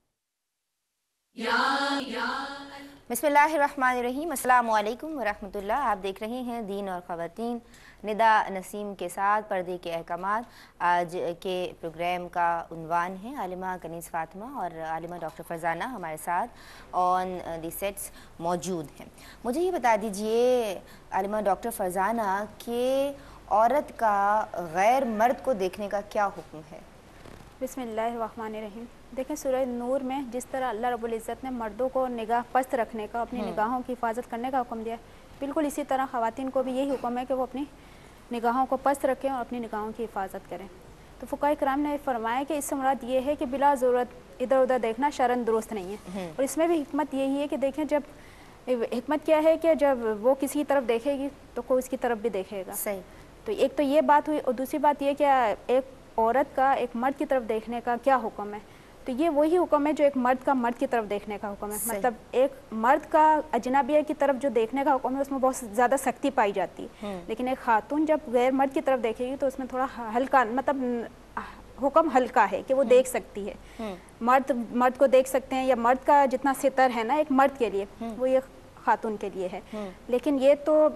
بسم اللہ الرحمن الرحیم، السلام علیکم ورحمۃ اللہ۔ آپ دیکھ رہے ہیں دین اور خواتین، ندا نسیم کے ساتھ پردے کے احکامات۔ آج کے پروگرام کا عنوان ہے عالمہ کنیز فاطمہ اور عالمہ ڈاکٹر فرزانہ ہمارے ساتھ آن دی سیٹس موجود ہیں۔ مجھے یہ بتا دیجئے عالمہ ڈاکٹر فرزانہ کہ عورت کا غیر مرد کو دیکھنے کا کیا حکم ہے؟ بسم اللہ الرحمن الرحیم۔ دیکھیں سورہ نور میں جس طرح اللہ رب العزت نے مردوں کو نگاہ پست رکھنے کا، اپنی نگاہوں کی حفاظت کرنے کا حکم دیا ہے، بالکل اسی طرح خواتین کو بھی یہی حکم ہے کہ وہ اپنی نگاہوں کو پست رکھیں اور اپنی نگاہوں کی حفاظت کریں۔ تو فقہاء کرام نے فرمایا کہ اس سے مراد یہ ہے کہ بلا ضرورت ادھر ادھر دیکھنا شرعاً درست نہیں ہے، اور اس میں بھی حکمت یہی ہے کہ دیکھیں جب حکمت کیا ہے کہ جب وہ کسی کی طرف دیکھے گی تو کوئی اس کی طرف بھی دیکھے گا۔ صحیح۔ تو ایک تو یہ بات ہوئی، اور دوسری بات یہ کہ ایک عورت کا ایک مرد کی طرف دیکھنے کا کیا حکم ہے؟ تو یہ وہی حکم ہے جو ایک مرد کا مرد کی طرف دیکھنے کا حکم ہے۔ مطلب ایک مرد کا اجنبیہ کی طرف جو دیکھنے کا حکم ہے اس میں بہت زیادہ سختی پائی جاتی ہے، لیکن ایک خاتون جب غیر مرد کی طرف دیکھے گی تو اس میں تھوڑا ہلکا، مطلب حکم ہلکا ہے کہ وہ دیکھ سکتی ہے۔ مرد کو دیکھ سکتے ہیں، یا مرد کا جتنا ستر ہے نا ایک مرد کے لیے وہ یہ خاتون کے لیے ہے، لیکن یہ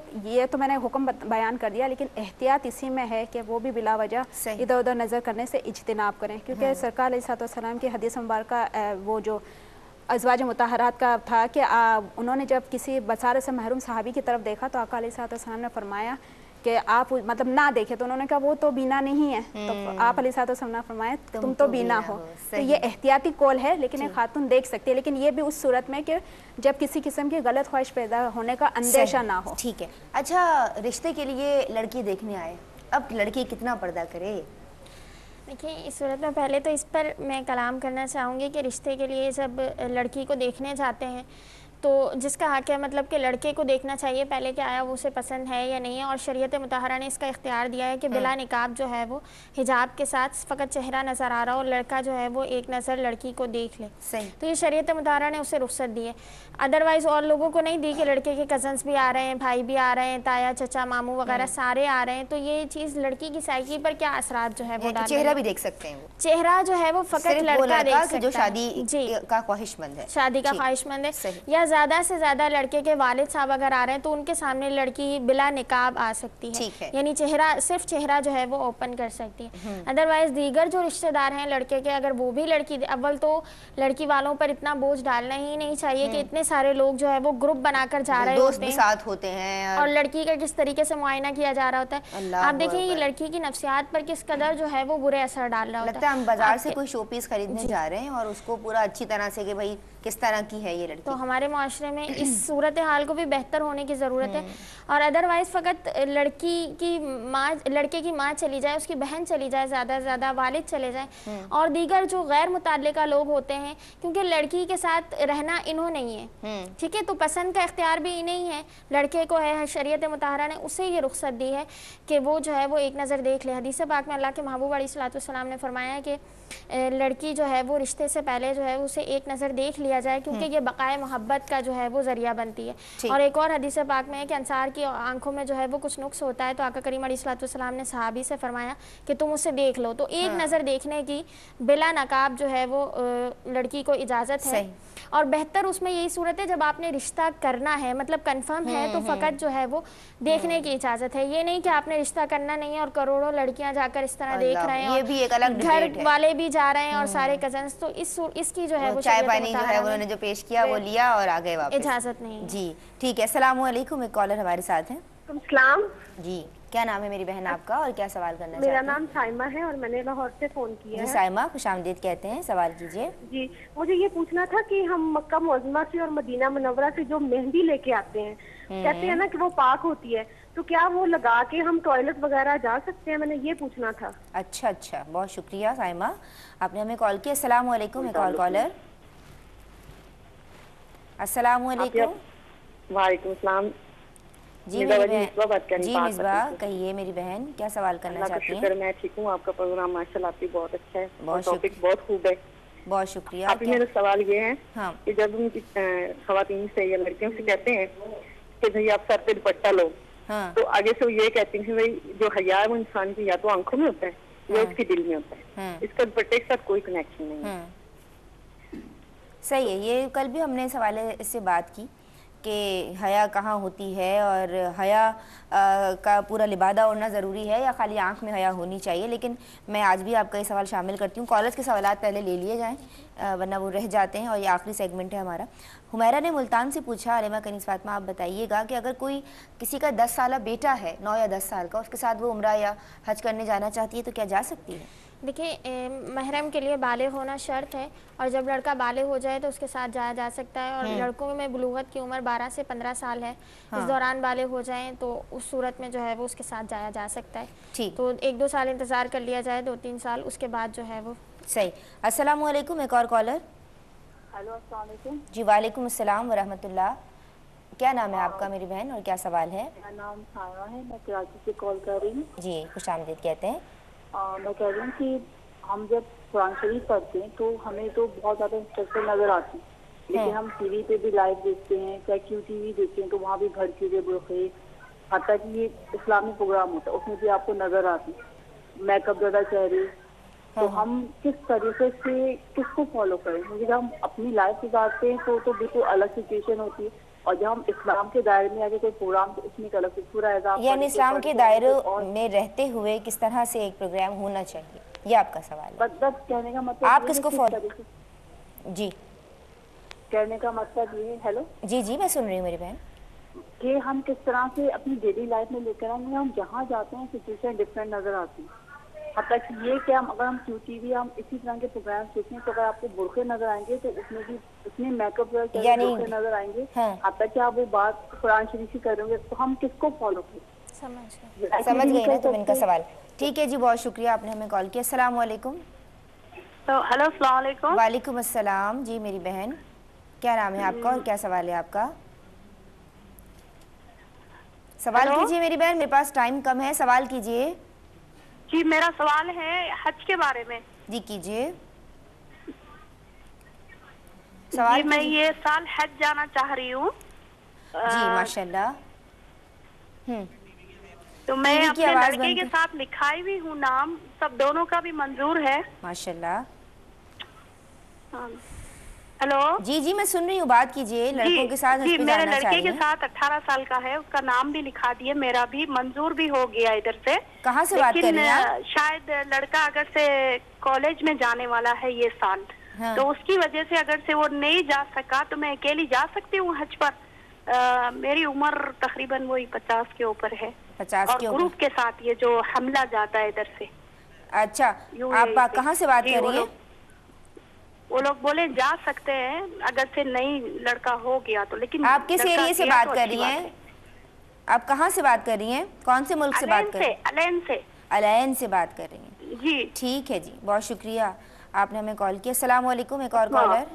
تو میں نے حکم بیان کر دیا، لیکن احتیاط اسی میں ہے کہ وہ بھی بلا وجہ ادھر ادھر نظر کرنے سے اجتناب کریں، کیونکہ سرکار علیہ السلام کی حدیث مبارکہ وہ جو ازواج مطہرات کا تھا کہ انہوں نے جب کسی بصارت سے محروم صحابی کی طرف دیکھا تو آقا علیہ السلام نے فرمایا کہ آپ مطلب نہ دیکھیں، تو انہوں نے کہا وہ تو بینا نہیں ہے، تو آپ علیہ السلام نے فرمایا تم تو بینا ہو۔ تو یہ احتیاطی قول ہے، لیکن ایک خاتون دیکھ سکتی ہے، لیکن یہ بھی اس صورت میں کہ جب کسی قسم کی غلط خواہش پیدا ہونے کا اندیشہ نہ ہو۔ ٹھیک ہے۔ اچھا، رشتے کے لیے لڑکی دیکھنے آئے، اب لڑکی کتنا پردہ کرے؟ دیکھیں اس صورت میں پہلے تو اس پر میں کلام کرنا چاہوں گی کہ رشتے کے لیے جب لڑکی کو دیکھنے جاتے ہیں تو جس کا حق ہے مطلب کہ لڑکے کو دیکھنا چاہیے پہلے کہ آیا وہ اسے پسند ہے یا نہیں ہے، اور شریعت مطہرہ نے اس کا اختیار دیا ہے کہ بلا نقاب جو ہے وہ حجاب کے ساتھ فقط چہرہ نظر آ رہا اور لڑکا جو ہے وہ ایک نظر لڑکی کو دیکھ لے، تو یہ شریعت مطہرہ نے اسے رخصت دی ہے۔ ادروائز اور لوگوں کو نہیں دی کہ لڑکے کے کزنس بھی آ رہے ہیں، بھائی بھی آ رہے ہیں، تایا چچا ماموں وغیرہ سارے آ رہے ہیں، تو یہ چیز لڑکی کی سائیکی پر کیا اثرات جو ہے وہ ڈالے، چہرہ بھی دیکھ سکتے ہیں، وہ چہرہ جو ہے وہ فقط لڑکا دیکھ سکتا ہے جو شادی کا خواہش مند ہے، شادی کا خواہش مند ہے، یا زیادہ سے زیادہ لڑکے کے والد صاحب اگر آ رہے ہیں تو ان کے سامنے لڑکی بلا نقاب آ سکتی ہے، یعنی چہرہ صرف چہرہ جو ہے وہ اوپن کر سکتی ہے۔ ادروائز دیگر جو رشتہ دار ہیں لڑکے کے، اگر وہ بھی لڑکی، اول تو لڑکی والوں پر اتنا بوجھ ڈالنا ہی نہیں چاہیے کہ اتنے سارے لوگ جو ہے وہ گروپ بنا کر جا رہے ہوتے ہیں، ساتھ ہوتے ہیں، اور لڑکی کا کس طریقے سے معائنہ کیا جا رہا ہوتا ہے۔ آپ دیکھیں یہ لڑکی کی نفسیات پر کس قدر جو ہے وہ برے اثر ڈال رہا ہوتا ہے۔ لگتا ہے ہم بازار سے کوئی شو پیس خریدنے جا رہے ہیں اور اس کو پورا اچھی طرح سے کہ بھائی کس طرح کی ہے یہ لڑکی، تو ہمارے माशरे में इस सूरत हाल को भी बेहतर होने की ज़रूरत है। और अदरवाइज़ फ़कत लड़के की माँ चली जाए, उसकी बहन चली जाए, ज़्यादा से ज़्यादा वालिद चले जाएँ और दीगर जो गैर मुताल्लिका लोग होते हैं, क्योंकि लड़की के साथ रहना इन्हों नहीं है, ठीक है, तो पसंद का इख्तियार भी इन्हें ही है, लड़के को है। शरीयत मुताहरा ने उसे ये रुख्सत दी है कि वो जो है वो एक नज़र देख ले। हदीस पाक में अल्लाह के महबूब अलैहिस्सलाम ने फरमाया है कि लड़की जो है वो रिश्ते से पहले जो है उसे एक नज़र देख लिया जाए, क्योंकि ये बकाए मोहब्बत का जो है वो ज़रिया बनती है। और एक और हदीस पाक में है कि अंसार की आंखों में जो है वो कुछ नुक्स होता है, तो आका करीम अलैहिस्सलाम ने सहाबी से फरमाया कि तुम उसे देख लो। तो एक नज़र देखने की बिला नकाब जो है वो लड़की को इजाज़त है। और बेहतर उसमें यही सूरत है जब आपने रिश्ता करना है, मतलब कंफर्म है, तो फ़कत जो है वो देखने की इजाज़त है। ये नहीं कि आपने रिश्ता करना नहीं है और करोड़ों लड़कियां जाकर इस तरह देख रहे हैं, ये भी एक अलग घर वाले भी जा रहे हैं और सारे कजन्स, तो इसकी जो है वो चाय पानी जो है उन्होंने जो पेश किया वो लिया और आ गए वापस, इजाज़त नहीं। जी ठीक है। अस्सलाम वालेकुम, एक कॉलर हमारे साथ हैं। सलाम जी, क्या नाम है मेरी बहन आपका और क्या सवाल करना चाहते मेरा हैं? नाम साइमा है और मैंने लाहौर से फोन किया है। जी साइमा, खुशामदीद कहते हैं, सवाल कीजिए। जी, मुझे ये पूछना था कि हम मक्का मुअज़्ज़मा से और मदीना मुनव्वरा से जो मेहंदी लेके आते हैं, कहते हैं ना कि वो पाक होती है, तो क्या वो लगा के हम टॉयलेट वगैरह जा सकते हैं? मैंने ये पूछना था। अच्छा, बहुत शुक्रिया साइमा, आपने हमें कॉल किया। अस्सलाम वालेकुम, एक और कॉलर। अस्सलाम वालेकुम। वालेकुम सलाम। जी मेरी बहन, जी मिसबा, कहिए मेरी बहन, क्या सवाल करना चाहती हैं? मैं ठीक हूँ, आपका प्रोग्राम माशाल्लाह आपकी बहुत अच्छा है, बहुत टॉपिक बहुत खूब है। बहुत शुक्रिया। आप मेरा सवाल ये है कि जब उनकी खवातीन से या लड़कियों से कहते हैं कि भाई आप सर पे दुपट्टा लो, तो आगे से वो ये कहती हैं भाई जो हया है वो इंसान की या तो आंखों में होता है या उसके दिल में होता है, इसका दुपट्टे के साथ कोई कनेक्शन नहीं है। सही है, ये कल भी हमने इस हवाले से बात की कि हया कहाँ होती है और हया का पूरा लिबादा ओढ़ना ज़रूरी है या खाली आंख में हया होनी चाहिए, लेकिन मैं आज भी आपका ये सवाल शामिल करती हूँ। कॉलर्स के सवालात पहले ले लिए जाएं वरना वो रह जाते हैं, और ये आखिरी सेगमेंट है हमारा। हुमैरा ने मुल्तान से पूछा, अलीमा कनीज़ फातिमा आप बताइएगा कि अगर कोई किसी का 10 साल बेटा है, 9 या 10 साल का, उसके साथ वो उम्रा या हज करने जाना चाहती है तो क्या जा सकती है? देखिए, महरम के लिए बालिग होना शर्त है, और जब लड़का बालिग हो जाए तो उसके साथ जाया जा सकता है। और लड़कों में बुलूगत की उम्र 12 से 15 साल है, इस दौरान बालिग हो जाएं तो उस सूरत में जो है वो उसके साथ जाया जा सकता है। तो 1-2 साल इंतज़ार कर लिया जाए, 2-3 साल, उसके बाद जो है वो सही। अस्सलाम वालेकुम, एक और कॉलर। हेलो, अस्सलाम वालेकुम। जी वालेकुम अस्सलाम व रहमतुल्लाह। क्या नाम है आपका मेरी बहन और क्या सवाल है? मेरा नाम साया है, मैं कराची से कॉल कर रही हूँ। जी, खुशामदीद कहते हैं। मैं कह रही हूँ कि हम जब कुरान शरीफ पढ़ते हैं तो हमें तो बहुत ज़्यादा इंस्ट्रक्शन नज़र आती है, लेकिन हम टीवी पे भी लाइव देखते हैं, चाहे QTV देखते हैं, तो वहाँ भी घर के बुरखे, हत्ता कि ये इस्लामी प्रोग्राम होता है उसमें भी आपको नज़र आती है मेकअप ज़्यादा चेहरे। तो हम किस तरीके से किसको फॉलो करें? क्योंकि जब हम अपनी लाइफ गुजारते हैं तो बिल्कुल अलग सिचुएशन होती है, और जब हम इस्लाम के दायरे में आगे कोई प्रोग्राम तो उसमें एक अलग पूरा यानी इस्लाम के दायरे में रहते हुए किस तरह से एक प्रोग्राम होना चाहिए, ये आपका सवाल है। मतलब कहने का मतलब आप किसको फॉलो? जी, कहने का मतलब ये है। हेलो, जी मैं सुन रही हूँ मेरी बहन, कि हम किस तरह से अपनी डेली लाइफ में लेकर आएंगे। हम जहाँ जाते हैं सिचुएशन डिफरेंट नजर आती है। मतलब ये कि हम अगर हम QTV हम इसी तरह के प्रोग्राम देखें तो अगर आपको बुरखे नजर आएंगे तो उसमें मेकअप बुरखे नजर आएंगे। अब तक आप वो बात कुरान शरीफ की करेंगे तो हम किसको फॉलो करें? समझ गई ना तुम इनका सवाल। ठीक है जी, बहुत शुक्रिया, आपने हमें कॉल किया। अस्सलाम वालेकुम। तो हेलो, अस्सलाम वालेकुम। वालेकुम अस्सलाम। जी मेरी बहन, क्या नाम है आपका और क्या सवाल है आपका? सवाल कीजिए मेरी बहन, मेरे पास टाइम कम है, सवाल कीजिए। जी, मेरा सवाल है हज के बारे में। जी कीजिए सवाल। मैं ये साल हज जाना चाह रही हूँ। जी माशाल्लाह। तो मैं अपने लड़के के साथ लिखाई भी हूँ नाम, सब दोनों का भी मंजूर है माशाल्लाह। हेलो, जी मैं सुन रही हूँ, बात कीजिए। लड़कों के साथ जी, मेरे लड़के के साथ 18 साल का है, उसका नाम भी लिखा दिए, मेरा भी मंजूर भी हो गया इधर से। कहाँ से बात कर रही हैं? शायद लड़का अगर से कॉलेज में जाने वाला है ये साल, तो उसकी वजह से अगर से वो नहीं जा सका तो मैं अकेली जा सकती हूँ हज पर। मेरी उम्र तकरीबन वही 50 के ऊपर है। 50 के ऊपर। ग्रुप के साथ ये जो हमला जाता है इधर से। अच्छा, आप कहाँ से बात कर रही है? वो लोग बोले जा सकते हैं अगर से नहीं लड़का हो गया तो, लेकिन आप किस एरिया से बात कर रही हैं? आप कहाँ से बात कर रही हैं? कौन से मुल्क से बात कर रही हैं? अलैन से बात कर रही हैं जी। ठीक है जी, बहुत शुक्रिया आपने हमें कॉल किया। अस्सलाम वालेकुम। एक और कॉलर।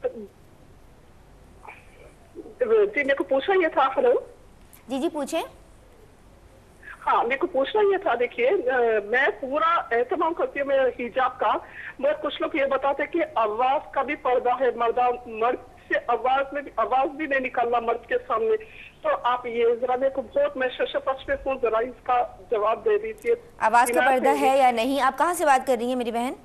जी मेरे को पूछना ये था। हेलो जी जी पूछें। हाँ मेरे को पूछना ये था, देखिए मैं पूरा एहतमाम करती हूँ मैं हिजाब का, मगर कुछ लोग ये बताते हैं कि आवाज का भी पर्दा है, मर्द से आवाज भी नहीं निकलना मर्द के सामने। तो आप ये जरा मेरे को बहुत मैं शशपश में हूँ, जरा इसका जवाब दे दीजिए। आवाज का पर्दा है या नहीं? आप कहाँ से बात कर रही हैं मेरी बहन?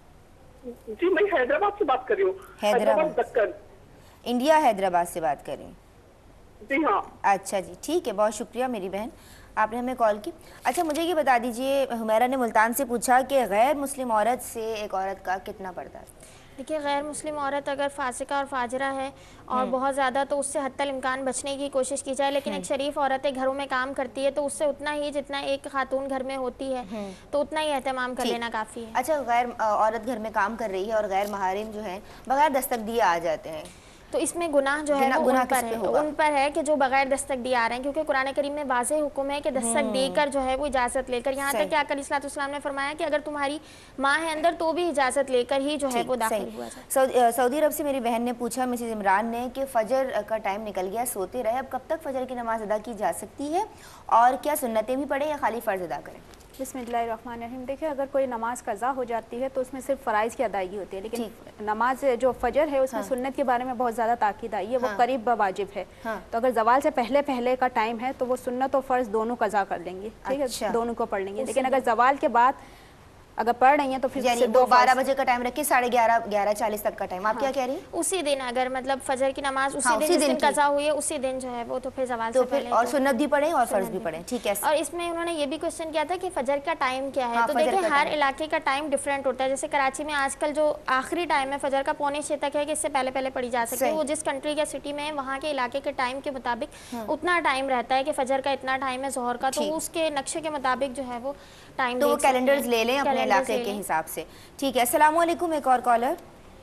जी मैं हैदराबाद से बात कर रही हूँ। हैदराबाद दक्कन, इंडिया, हैदराबाद से बात कर रही हैं? जी हाँ। अच्छा जी ठीक है, बहुत शुक्रिया मेरी बहन, आपने हमें कॉल की। अच्छा मुझे ये बता दीजिए, हुमैरा ने मुल्तान से पूछा कि गैर मुस्लिम औरत से एक औरत का कितना पर्दा है? देखिए गैर मुस्लिम औरत अगर फासिका और फाजरा है और बहुत ज़्यादा, तो उससे हत्तल इम्कान बचने की कोशिश की जाए। लेकिन एक शरीफ औरत है, घरों में काम करती है, तो उससे उतना ही जितना एक खातून घर में होती है तो उतना ही एहतमाम कर लेना काफ़ी है। अच्छा गैर औरत घर में काम कर रही है और गैर महारिम जो है बगैर दस्तक दिए आ जाते हैं, तो इसमें गुनाह जो है वो उन पर है कि जो बगैर दस्तक दिए आ रहे हैं, क्योंकि कुरान करीम में वाज़ेह हुक्म है कि दस्तक देकर जो है वो इजाज़त लेकर, यहाँ तक कि आका अलैहिस्सलाम ने फरमाया कि अगर तुम्हारी माँ है अंदर तो भी इजाज़त लेकर ही जो है वो दाखिल हुआ जाए। सऊदी अरब से मेरी बहन ने पूछा, मिसेज इमरान ने, कि फ़जर का टाइम निकल गया, सोते रहे, अब कब तक फ़जर की नमाज़ अदा की जा सकती है और क्या सुन्नतें भी पढ़ें या खाली फ़र्ज़ अदा करें? बिस्मिल्लाहिर्रहमानिर्रहीम। देखिए अगर कोई नमाज कज़ा हो जाती है तो उसमें सिर्फ फ़राइज़ की अदायगी होती है, लेकिन नमाज जो फजर है उसमें सुन्नत के बारे में बहुत ज़्यादा ताकीद आई है, वो करीब वाजिब है। तो अगर ज़वाल से पहले का टाइम है तो वो सुन्नत और फ़र्ज़ दोनों कज़ा कर लेंगे, ठीक है, दोनों को पढ़ लेंगे। लेकिन अगर ज़वाल के बाद अगर पढ़ रही हैं तो फिर 12 बजे का टाइम रखिए, 11:30 तक का टाइम। आप क्या कह रही हैं? उसी दिन अगर मतलब फजर की नमाज उसी दिन कज़ा हुई है, उसी दिन जो है वो तो फिर ज़वाल से पहले और सुन्नत भी पढ़ें और फ़र्ज़ भी पढ़ें, ठीक है। और इसमें उन्होंने ये भी क्वेश्चन किया था कि फजर का टाइम क्या है, तो देखिए हर इलाके का टाइम डिफरेंट होता है। जैसे कराची में आजकल जो आखिरी टाइम है फजर का 5:45 तक है कि इससे पहले पढ़ी जा सकती है। वो जिस कंट्री या सिटी में है वहाँ के इलाके के टाइम के मुताबिक उतना टाइम रहता है कि फजर का इतना टाइम है, ज़ोहर का, तो उसके नक्शे के मुताबिक जो है वो टाइम, तो वो कैलेंडर्स ले लें अपने इलाके के हिसाब से, ठीक है। अस्सलाम वालेकुम। एक और कॉलर।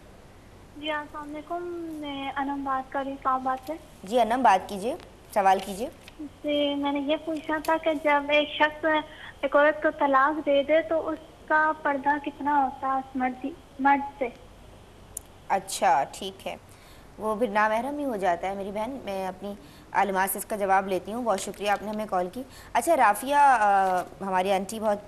जी अस्सलाम वालेकुम, मैं अनम बात कर रही हूँ इस्लामाबाद से। जी अनम बात कीजिए, सवाल कीजिए। जी मैंने ये पूछना था कि जब एक शख्स एक औरत को तलाक दे दे तो उसका पर्दा कितना होता है मर्द से? अच्छा ठीक है, वो फिर नामहरम ही हो जाता है मेरी बहन। मैं अपनी आलिमात से इसका जवाब लेती हूँ, बहुत शुक्रिया आपने हमें कॉल की। अच्छा राफिया हमारी आंटी बहुत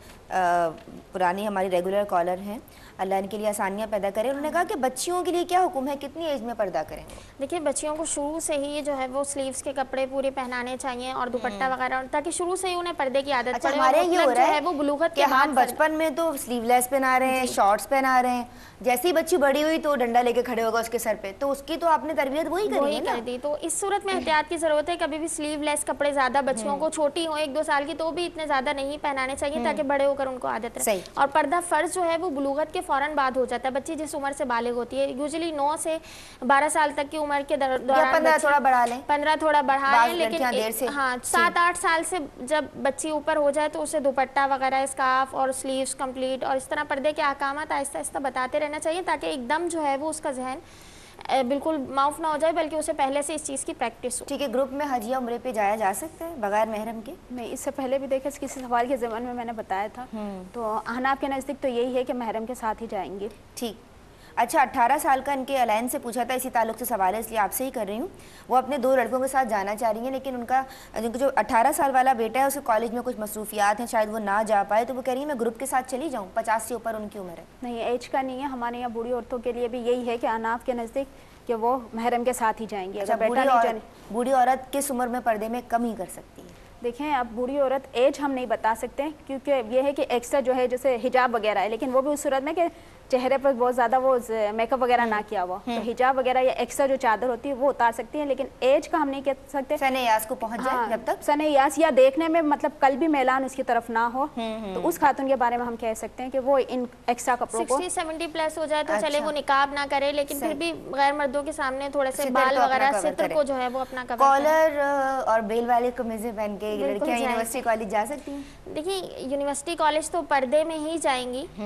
पुरानी हमारी रेगुलर कॉलर हैं, अल्लाह इनके लिए आसानियाँ पैदा करे। उन्होंने कहा कि बच्चियों के लिए क्या हुक्म है, कितनी एज में पर्दा करें? देखिए बच्चियों को शुरू से ही जो है वो स्लीव्स के कपड़े पूरे पहनाने चाहिए और दुपट्टा वगैरह, ताकि शुरू से ही उन्हें पर्दे की आदत पड़े। हमारे ये हो रहा है वो बुलूगत कि हम बचपन में तो स्लीवलेस पहना रहे हैं, शॉर्ट्स पहना रहे हैं, जैसे ही बच्ची बड़ी हुई तो डंडा लेके खड़े होगा उसके सर पे, तो उसकी तो आपने तरबियत वही कर दी। तो इस सूरत में एहतियात की जरूरत है, कभी भी स्लीवलेस कपड़े ज्यादा बच्चियों को, छोटी हो 1-2 साल की, तो भी इतने ज्यादा नहीं पहनाने चाहिए ताकि बड़े होकर उनको आदत रहे। और पर्दा फर्ज जो है वो बुलूगत के फौरन बाद हो जाता है। बच्ची जिस उम्र से बालिग होती है, यूजुअली 9 से 12 साल तक की उम्र के दौरान 15 थोड़ा बढ़ा लें, 15 थोड़ा बढ़ा लें, लेकिन हाँ 7-8 साल से जब बच्ची ऊपर हो जाए तो उसे दुपट्टा वगैरह, स्कार्फ और स्लीव्स कंप्लीट और इस तरह पर्दे के अहकामात आहिस्ता आहिस्ता बताते रहना चाहिए, ताकि एकदम जो है वो उसका जहन बिल्कुल माउफ ना हो जाए, बल्कि उसे पहले से इस चीज़ की प्रैक्टिस हो। ठीक है, ग्रुप में हज या उम्रे पे जाया जा सकता है बगैर महरम के? मैं इससे पहले भी देखा किसी सवाल के ज़माने में मैंने बताया था, तो अहनाफ के नज़दीक तो यही है कि महरम के साथ ही जाएंगे। ठीक। अच्छा 18 साल का इनके अलायन से पूछा था, इसी ताल्लुक से सवाल है इसलिए आपसे ही कर रही हूँ। वो अपने 2 लड़कों के साथ जाना चाह रही हैं, लेकिन उनका जो 18 साल वाला बेटा है उसके कॉलेज में कुछ मसरूफियात हैं, शायद वो ना जा पाए, तो वो कह रही है मैं ग्रुप के साथ चली जाऊँ, 50 से ऊपर उनकी उम्र है। नहीं एज का नहीं है, हमारे यहाँ बूढ़ी औरतों के लिए भी यही है कि अहनाफ के नज़दीक कि वो महरम के साथ ही जाएंगी। अच्छा, बूढ़ी औरत किस उम्र में पर्दे में कम ही कर सकती है? देखें अब बूढ़ी औरत एज हम नहीं बता सकते, क्योंकि ये है कि एक्स्ट्रा जो है जैसे हिजाब वगैरह है, लेकिन वो भी उस सूरत में कि चेहरे पर बहुत ज़्यादा वो मेकअप वगैरह ना किया हुआ, तो हिजाब वगैरह या एक्स्ट्रा जो चादर होती है वो उतार सकती हैं, लेकिन एज का हम नहीं कह सकते। सने-यास को पहुंच जाए जब तक सने-यास या देखने में मतलब कल भी मैलान उसकी तरफ ना हो, तो उस खातून के बारे में हम कह सकते हैं कि वो इन एक्स्ट्रा कपड़ों को 60-70 प्लस हो जाए तो चले वो निकाब ना करे, लेकिन फिर भी गैर मर्दों के सामने थोड़े से बाल वगैरह सित्र को जो है वो अपना कॉलर और बेल वाले कमीजें पहन के लड़कियां यूनिवर्सिटी कॉलेज जा सकती हैं? देखिए यूनिवर्सिटी कॉलेज तो पर्दे में ही जाएंगी,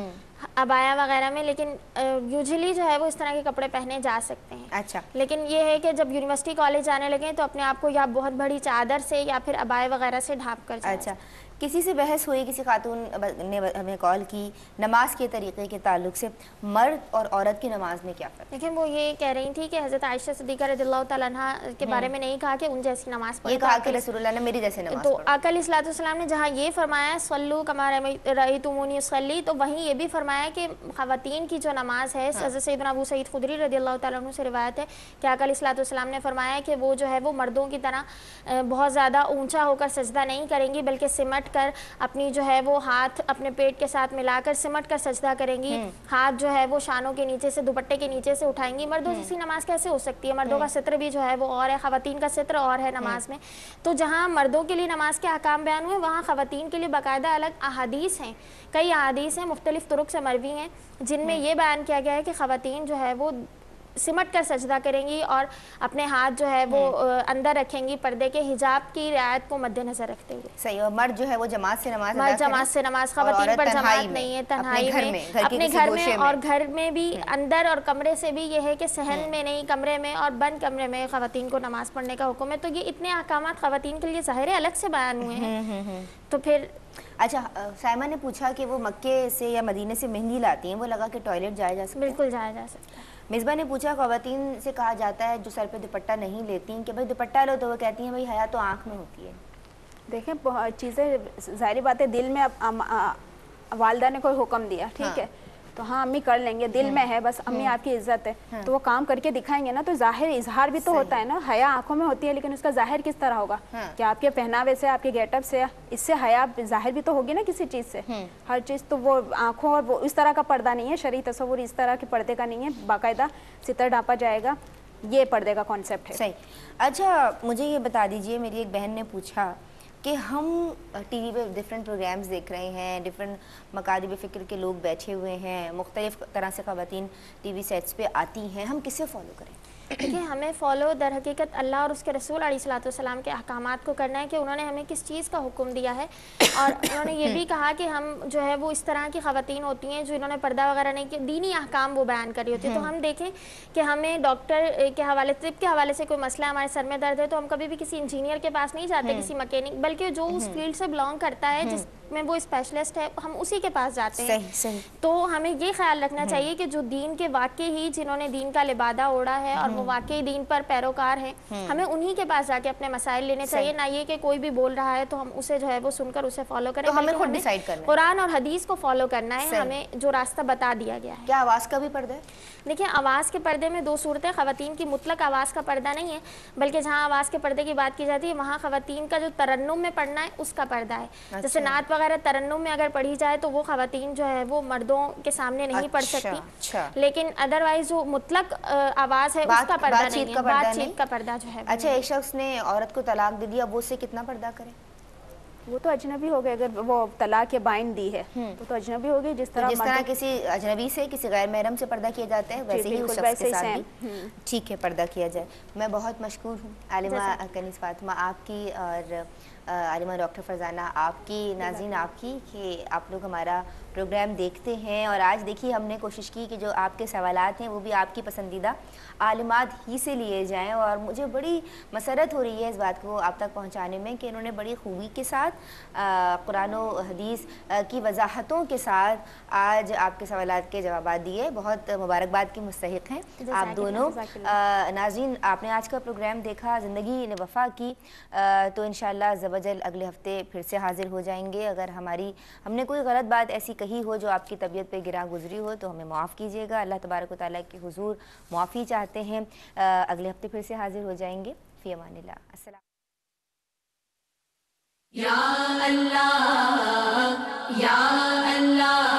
ابایا وغیرہ میں، لیکن یوزلی جو ہے وہ اس طرح کے کپڑے پہنے جا سکتے ہیں. اچھا. لیکن یہ ہے کہ جب یونیورسٹی کالج جانے لگیں تو اپنے آپ کو یا بہت بڑی چادر سے یا پھر ابائے وغیرہ سے ڈھانپ کر جائیں. اچھا. کسی سے بحث ہوئی، کسی خاتون نے ہمیں کال کی نماز کے طریقے کے تعلق سے، مرد اور عورت کی نماز میں کیا فرق؟ دیکھیں وہ یہ کہہ رہی تھی کہ حضرت عائشہ صدیقہ رضی اللہ تعالیٰ عنہ کے بارے میں نہیں کہا کہ ان جیسی نماز پڑھیں، یہ کہا کہ رسول اللہ نے میری جیسے نماز تو آقا علیہ الصلوۃ والسلام نے جہاں یہ فرمایا صلو کما رأیتمونی اصلی، تو وہیں یہ بھی فرمایا کہ خواتین کی جو نماز ہے، حضرت سیدنا ابو سعید خدری رضی اللہ تعالیٰ عنہ سے روایت ہے کہ آقا علیہ الصلوۃ والسلام نے فرمایا کہ وہ جو ہے وہ مردوں کی طرح بہت زیادہ اونچا ہو کر سجدہ نہیں کریں گی، بلکہ سمٹ کر اپنی جو ہے وہ ہاتھ اپنے پیٹ کے ساتھ ملا کر سمٹ کر سجدہ کریں گی، ہاتھ جو ہے وہ شانوں کے نیچے سے دوپٹے کے نیچے سے اٹھائیں گی. مردوں جیسی نماز کیسے ہو سکتی ہے؟ مردوں کا ستر بھی جو ہے وہ اور ہے، خواتین کا ستر اور ہے نماز میں. تو جہاں مردوں کے لیے نماز کے احکام بیان ہوئے وہاں خواتین کے لیے باقاعدہ الگ احادیث ہیں، کئی احادیث ہیں مختلف طرق سے مروی ہیں جن میں یہ بیان کیا گیا ہے کہ خواتین جو ہے وہ سمٹ کر سجدہ کریں گی اور اپنے ہاتھ جو ہے وہ اندر رکھیں گی پردے کے، حجاب کی رعایت کو مد نظر رکھتے ہوئے. صحیح. اور مرد جو ہے وہ جماعت سے نماز مرد جماعت سے نماز، خواتین پر جماعت نہیں ہے، تنہائی میں اپنے گھر میں، اور گھر میں بھی اندر اور کمرے سے بھی یہ ہے کہ صحن میں نہیں، کمرے میں اور بند کمرے میں خواتین کو نماز پڑھنے کا حکم ہے. تو یہ اتنے احکامات خواتین کے لیے ظاہر الگ سے بیان ہوئے ہیں. تو پھر اچھا، سائمہ نے پوچھا کہ وہ مکے سے یا مدینے سے مہندی لاتی ہیں، وہ لگا کہ ٹوائلٹ جایا جا سکتا ہے؟ بالکل جایا جا سکتا ہے. مصباح نے پوچھا خواتین سے کہا جاتا ہے جو سر پہ دوپٹہ نہیں لیتی کہ بھائی دوپٹہ لو، تو وہ کہتی ہیں بھائی حیا تو آنکھ میں ہوتی ہے. دیکھیں چیزیں ظاہری بات ہے، دل میں والدہ نے کوئی حکم دیا، ٹھیک ہے تو ہاں امی کر لیں گے، دل میں ہے بس امی آپ کی عزت ہے تو وہ کام کر کے دکھائیں گے نا، تو ظاہر اظہار بھی تو ہوتا ہے نا. حیا آنکھوں میں ہوتی ہے لیکن اس کا ظاہر کس طرح ہوگا؟ کہ آپ کے پہناوے سے، آپ کے گیٹ اپ سے، اس سے حیا ظاہر بھی تو ہوگی نا کسی چیز سے. ہر چیز تو وہ آنکھوں اور وہ اس طرح کا پردہ نہیں ہے، شرعی تصور اس طرح کے پردے کا نہیں ہے، باقاعدہ ستر ڈھانپا جائے گا، یہ پردے کا کانسیپٹ ہے. صحیح. اچھا مجھے یہ بتا دیجئے، میری ایک بہن نے پوچھا کہ ہم ٹی وی پہ ڈفرینٹ پروگرامز دیکھ رہے ہیں، ڈفرینٹ مکاتب فکر کے لوگ بیٹھے ہوئے ہیں، مختلف طرح سے خواتین ٹی وی سیٹس پہ آتی ہیں، ہم کسے فالو کریں؟ دیکھیں ہمیں فالو در حقیقت اللہ اور اس کے رسول علیہ الصلوۃ والسلام کے احکامات کو کرنا ہے کہ انہوں نے ہمیں کس چیز کا حکم دیا ہے، اور انہوں نے یہ بھی کہا کہ ہم جو ہے وہ اس طرح کی خواتین ہوتی ہیں جو انہوں نے پردہ وغیرہ نہیں کیا، دینی احکام وہ بیان کری ہوتی ہے. تو ہم دیکھیں کہ ہمیں ڈاکٹر کے حوالے، طب کے حوالے سے کوئی مسئلہ ہمارے سر میں درد ہے تو ہم کبھی بھی کسی انجینئر کے پاس نہیں جاتے، کسی مکینک، بلکہ جو اس فیلڈ سے بلانگ کرتا ہے، جس میں وہ اسپیشلسٹ ہے، ہم اسی کے پاس جاتے ہیں. تو ہمیں یہ خیال رکھنا چاہیے کہ جو دین کے واقعی ہی جنہوں نے دین کا لبادہ اوڑھا ہے اور وہ واقعی دین پر پیروکار ہیں، ہمیں انہی کے پاس جا کے اپنے مسائل لینے چاہیے. نہ یہ کہ کوئی بھی بول رہا ہے تو ہم اسے جو ہے وہ سن کر اسے فالو کریں، تو ہمیں خود ڈیسائیڈ کرنا ہے، قرآن اور حدیث کو فالو کرنا ہے، ہمیں جو راستہ بتا دیا گیا ہے. کیا آواز کا بھی پردہ ہے؟ دیکھیں آواز کے پردے میں دو صورتیں، خواتین کی مطلق آواز کا پردہ نہیں ہے، بلکہ جہاں آواز کے پردے کی بات کی جاتی ہے وہاں خواتین کا جو ترنم میں پڑھنا ہے اس کا پردہ ہے. جیسے نعت وغیرہ ترنم میں اگر پڑھی جائے تو وہ خواتین جو ہے وہ مردوں کے سامنے نہیں پڑھ سکتی، لیکن ادروائز جو مطلق آواز ہے اس کا پردہ نہیں ہے، بات چیت کا پردہ جو ہے. اچھا، ایک شخص نے عورت کو طلاق دے دیا، وہ اس سے کتنا پردہ کرے؟ وہ تو اجنبی ہو گئے، اگر وہ طلاق بائن دی ہے تو اجنبی ہو گئی. جس طرح کسی اجنبی سے، کسی غیر محرم سے پردہ کیا جاتا ہے ویسے ہی اس شخص کے ساتھ بھی ٹھیک ہے پردہ کیا جائے. میں بہت مشکور ہوں عالمہ کنیز فاطمہ آپ کی، اور عالمہ ڈاکٹر فرزانہ آپ کی، ناظرین آپ کی، کہ آپ لوگ ہمارا پروگرام دیکھتے ہیں. اور آج دیکھیے ہم نے کوشش کی کہ جو آپ کے سوالات ہیں وہ بھی آپ کی پسندیدہ عالمات ہی سے لیے جائیں، اور مجھے بڑی مسرت ہو رہی ہے اس بات کو آپ تک پہنچانے میں کہ انہوں نے بڑی خوبی کے ساتھ قرآن و حدیث کی وضاحتوں کے ساتھ آج آپ کے سوالات کے جوابات دیے. بہت مبارکباد کے مستحق ہیں آپ دونوں. ناظرین آپ نے آج کا پروگرام دیکھا، زندگی نے وفا کی، تو انشاءاللہ عز و جل اگلے ہفتے پھر سے حاضر ہو جائیں گے. اگر ہم نے کوئی غلط بات ایسی کہی ہو جو آپ کی طبیعت پہ گراں گزری ہو تو ہمیں معاف کیجیے گا. اللہ تبارک و تعالیٰ کے حضور معافی چاہتے ہیں. اگلے ہفتے پھر سے حاضر ہو جائیں گے. فی امان اللہ. السلام. یا اللہ یا اللہ